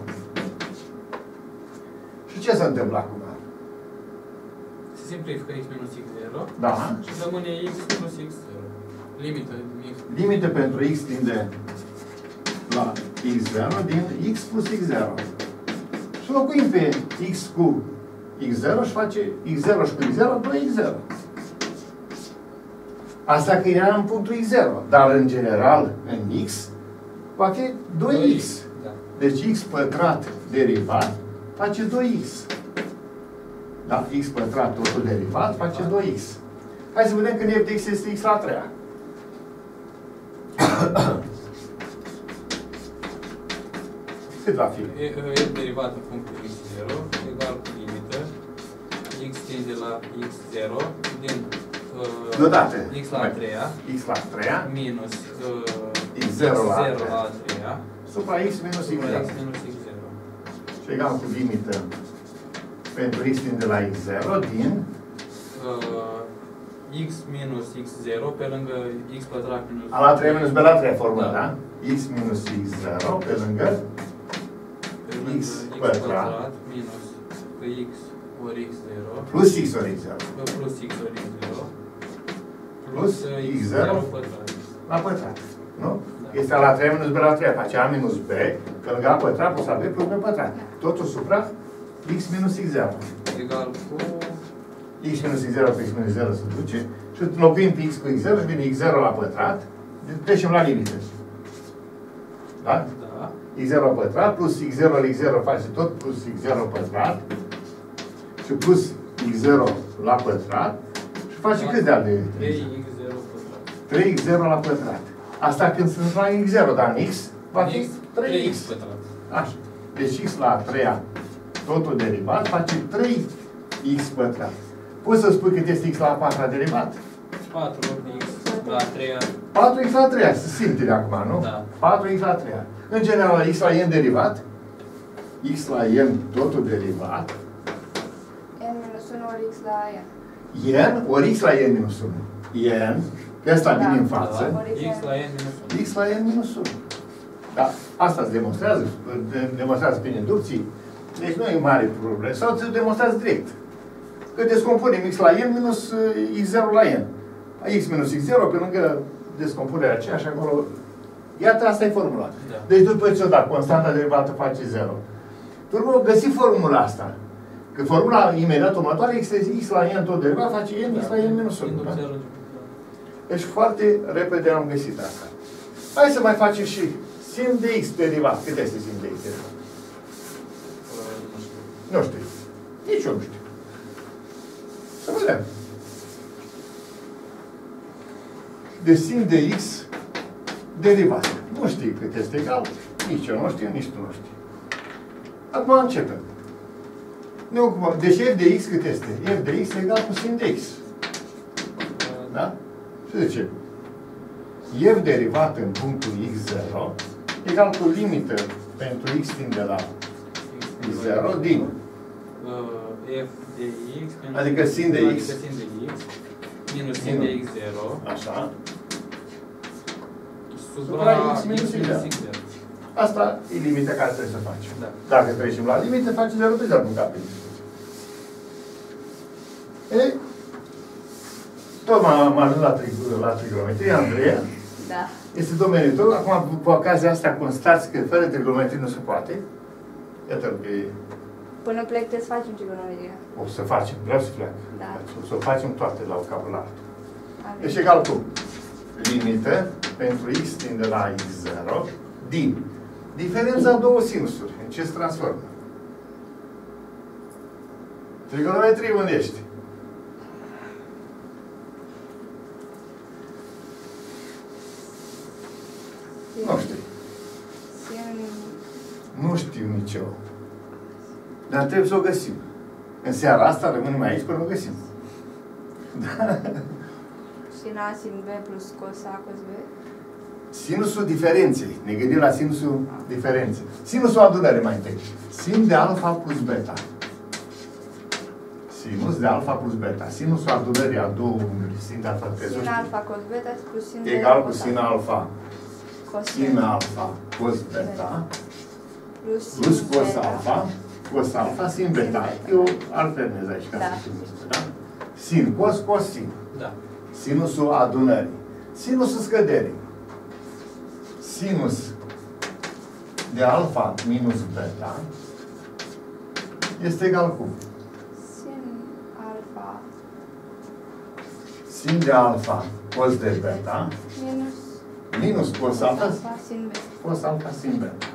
Și ce se întâmplă acum? Se simplifică x minus x zero. Da. Și rămâne x plus x zero. Limită din x. Limită pentru x tinde la x zero din x plus x zero. Și locuim pe x cu x zero și face x zero și cu x zero, doi x zero. Asta că era în punctul x zero, dar în general, în x, va fi doi x. Da. Deci x pătrat derivat face doi x. Da, x pătrat totul derivat face doi x. Hai să vedem când f de x este x la a treia. Cât va fi? f derivat în punctul x zero egal cu limită x tinde la x zero din uh, Deodată. x la a treia X la a treia minus uh, x zero la a zero treia. la a treia Supra x minus x supra zero. x minus x zero. Și egal cu limită pentru x tinde la x zero din Uh, x minus x zero pe lângă x pătrat minus a la a treia minus b la a treia formă, Da. da? X minus x zero pe lângă pe lângă x x pătrat pătrat minus x ori x zero plus x ori x zero. plus x ori x zero Plus uh, x zero pătrat. la pătrat. Nu? Da. Este a la a treia minus b la a treia. Face a minus b, pe lângă a pătrat plus a b plus b pătrat. Totul supra x minus x zero. Egal cu X minus x zero pe x minus zero se duce și înlocuim pe x cu x zero și vine x zero la pătrat. Trecem la limită. Da? da. x zero la pătrat plus x zero la x zero face tot plus x zero pătrat și plus x zero la pătrat și face cât de al de trei x zero pătrat. trei x zero la pătrat. Asta când sunt la x zero, dar în x va fi trei x. pătrat. Așa. Deci x la a treia, totul derivat, face trei x pătrat. Poți să spui cât este x la a patra derivat? patru ori x la a treia. patru x la a treia, se simte de acum, nu? Da. patru x la a treia. În general, x la n derivat, x la n totul derivat, N minus unu ori x la n. n ori x la n minus unu. n, că ăsta Da. vine în față, Da. X la n minus unu. x la n minus unu. Da, asta se demonstrează, demonstrează prin inducții. Deci nu e mare problemă. Sau se demonstrează direct. Că descompunem x la n minus x zero la n. X minus x zero pe lângă descompunerea aceea și acolo. Iată, asta e formula. Da. Deci după ce o da, constanta derivată face zero. Tu urmă găsi formula asta. Că formula imediat următoare este x la n tot derivat face n x la n minus unu. Da? Deci foarte repede am găsit asta. Hai să mai facem și sin de x derivat. Cât este sin de x derivat? Nu știu. Nici eu nu știu. Să vedem. De sin de x derivat. Nu știi cât este egal. Nici eu nu știu, nici tu nu știi. Acum începem. Ne ocupăm. Deci f de x cât este? F de x egal cu sin de x. Da? Și Și zice, f derivat în punctul x zero egal cu limită pentru x fiind de la x zero din uh, f de x minus adică sin de x, sin de x minus sin de x zero așa, supra x minus x minus x x zero. Asta e limita care trebuie să facem. Da. Dacă trecem la limite, face zero pe zero în capitol. E, tot m-am ajuns la, tri la trigonometrie, Andreea. Da. Este domeniul tău. Acum, cu ocazia asta, constați că fără trigonometrie nu se poate. Iată că e... Până plec trebuie să facem trigonometria. O să facem, vreau să plec. Da. O să o facem toate la o capul la altul. Avem. Deci egal cu limită pentru x tinde la x zero din diferența două sinusuri. În ce se transformă? Trigonometrie unde ești? Nu știu. Sin... Nu știu nici eu. Dar trebuie să o găsim. În seara asta rămânem aici până o găsim. Da? Sin A, sin B plus cos A, cos B. Sinusul diferenței. Ne gândim la sinusul diferenței. Sinusul adunării mai întâi. Sin de alfa plus beta. Sinus de alfa plus beta. Sinusul adunării a două unghiuri. Sin de alfa plus Sin beta. alfa cos beta plus sin Egal cu cos A. sin alfa. Cos Sin alfa cos beta. Plus sin Plus cos beta. alfa. Cos alfa sin beta. Eu alternez aici ca Da. să știm. Da? Sin cos cos sin. Da. Sinusul adunării. Sinusul scăderii. Sinus de alfa minus beta este egal cu Sin alfa sin de alfa cos de beta minus minus cos cos alfa alfa sin B. cos alfa sin beta.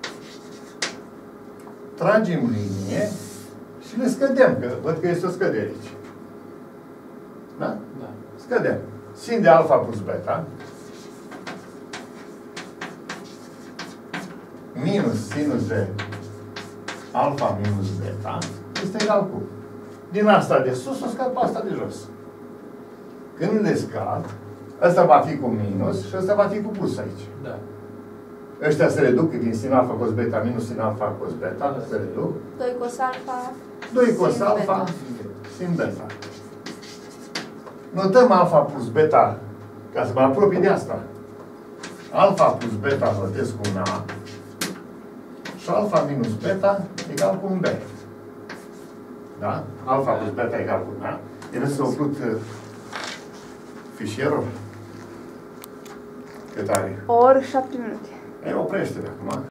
Tragem linie și le scădem, că văd că este o scădere aici. Da? Da. Scădem. Sin de alfa plus beta minus sinus de alfa minus beta este egal cu din asta de sus o scad pe asta de jos. Când le scad, ăsta va fi cu minus și ăsta va fi cu plus aici. Da. Ăștia se reduc din sin alfa cos beta minus sin alfa cos beta, se reduc. doi cos alfa doi cos sin alfa beta. sin beta. Notăm alfa plus beta ca să mă apropii de asta. Alfa plus beta notez cu un A și alfa minus beta egal cu un B. Da? Alfa plus beta egal cu un A. El să umplut uh, fișierul. Cât are? Ori șapte minute. E, oprește-te acum.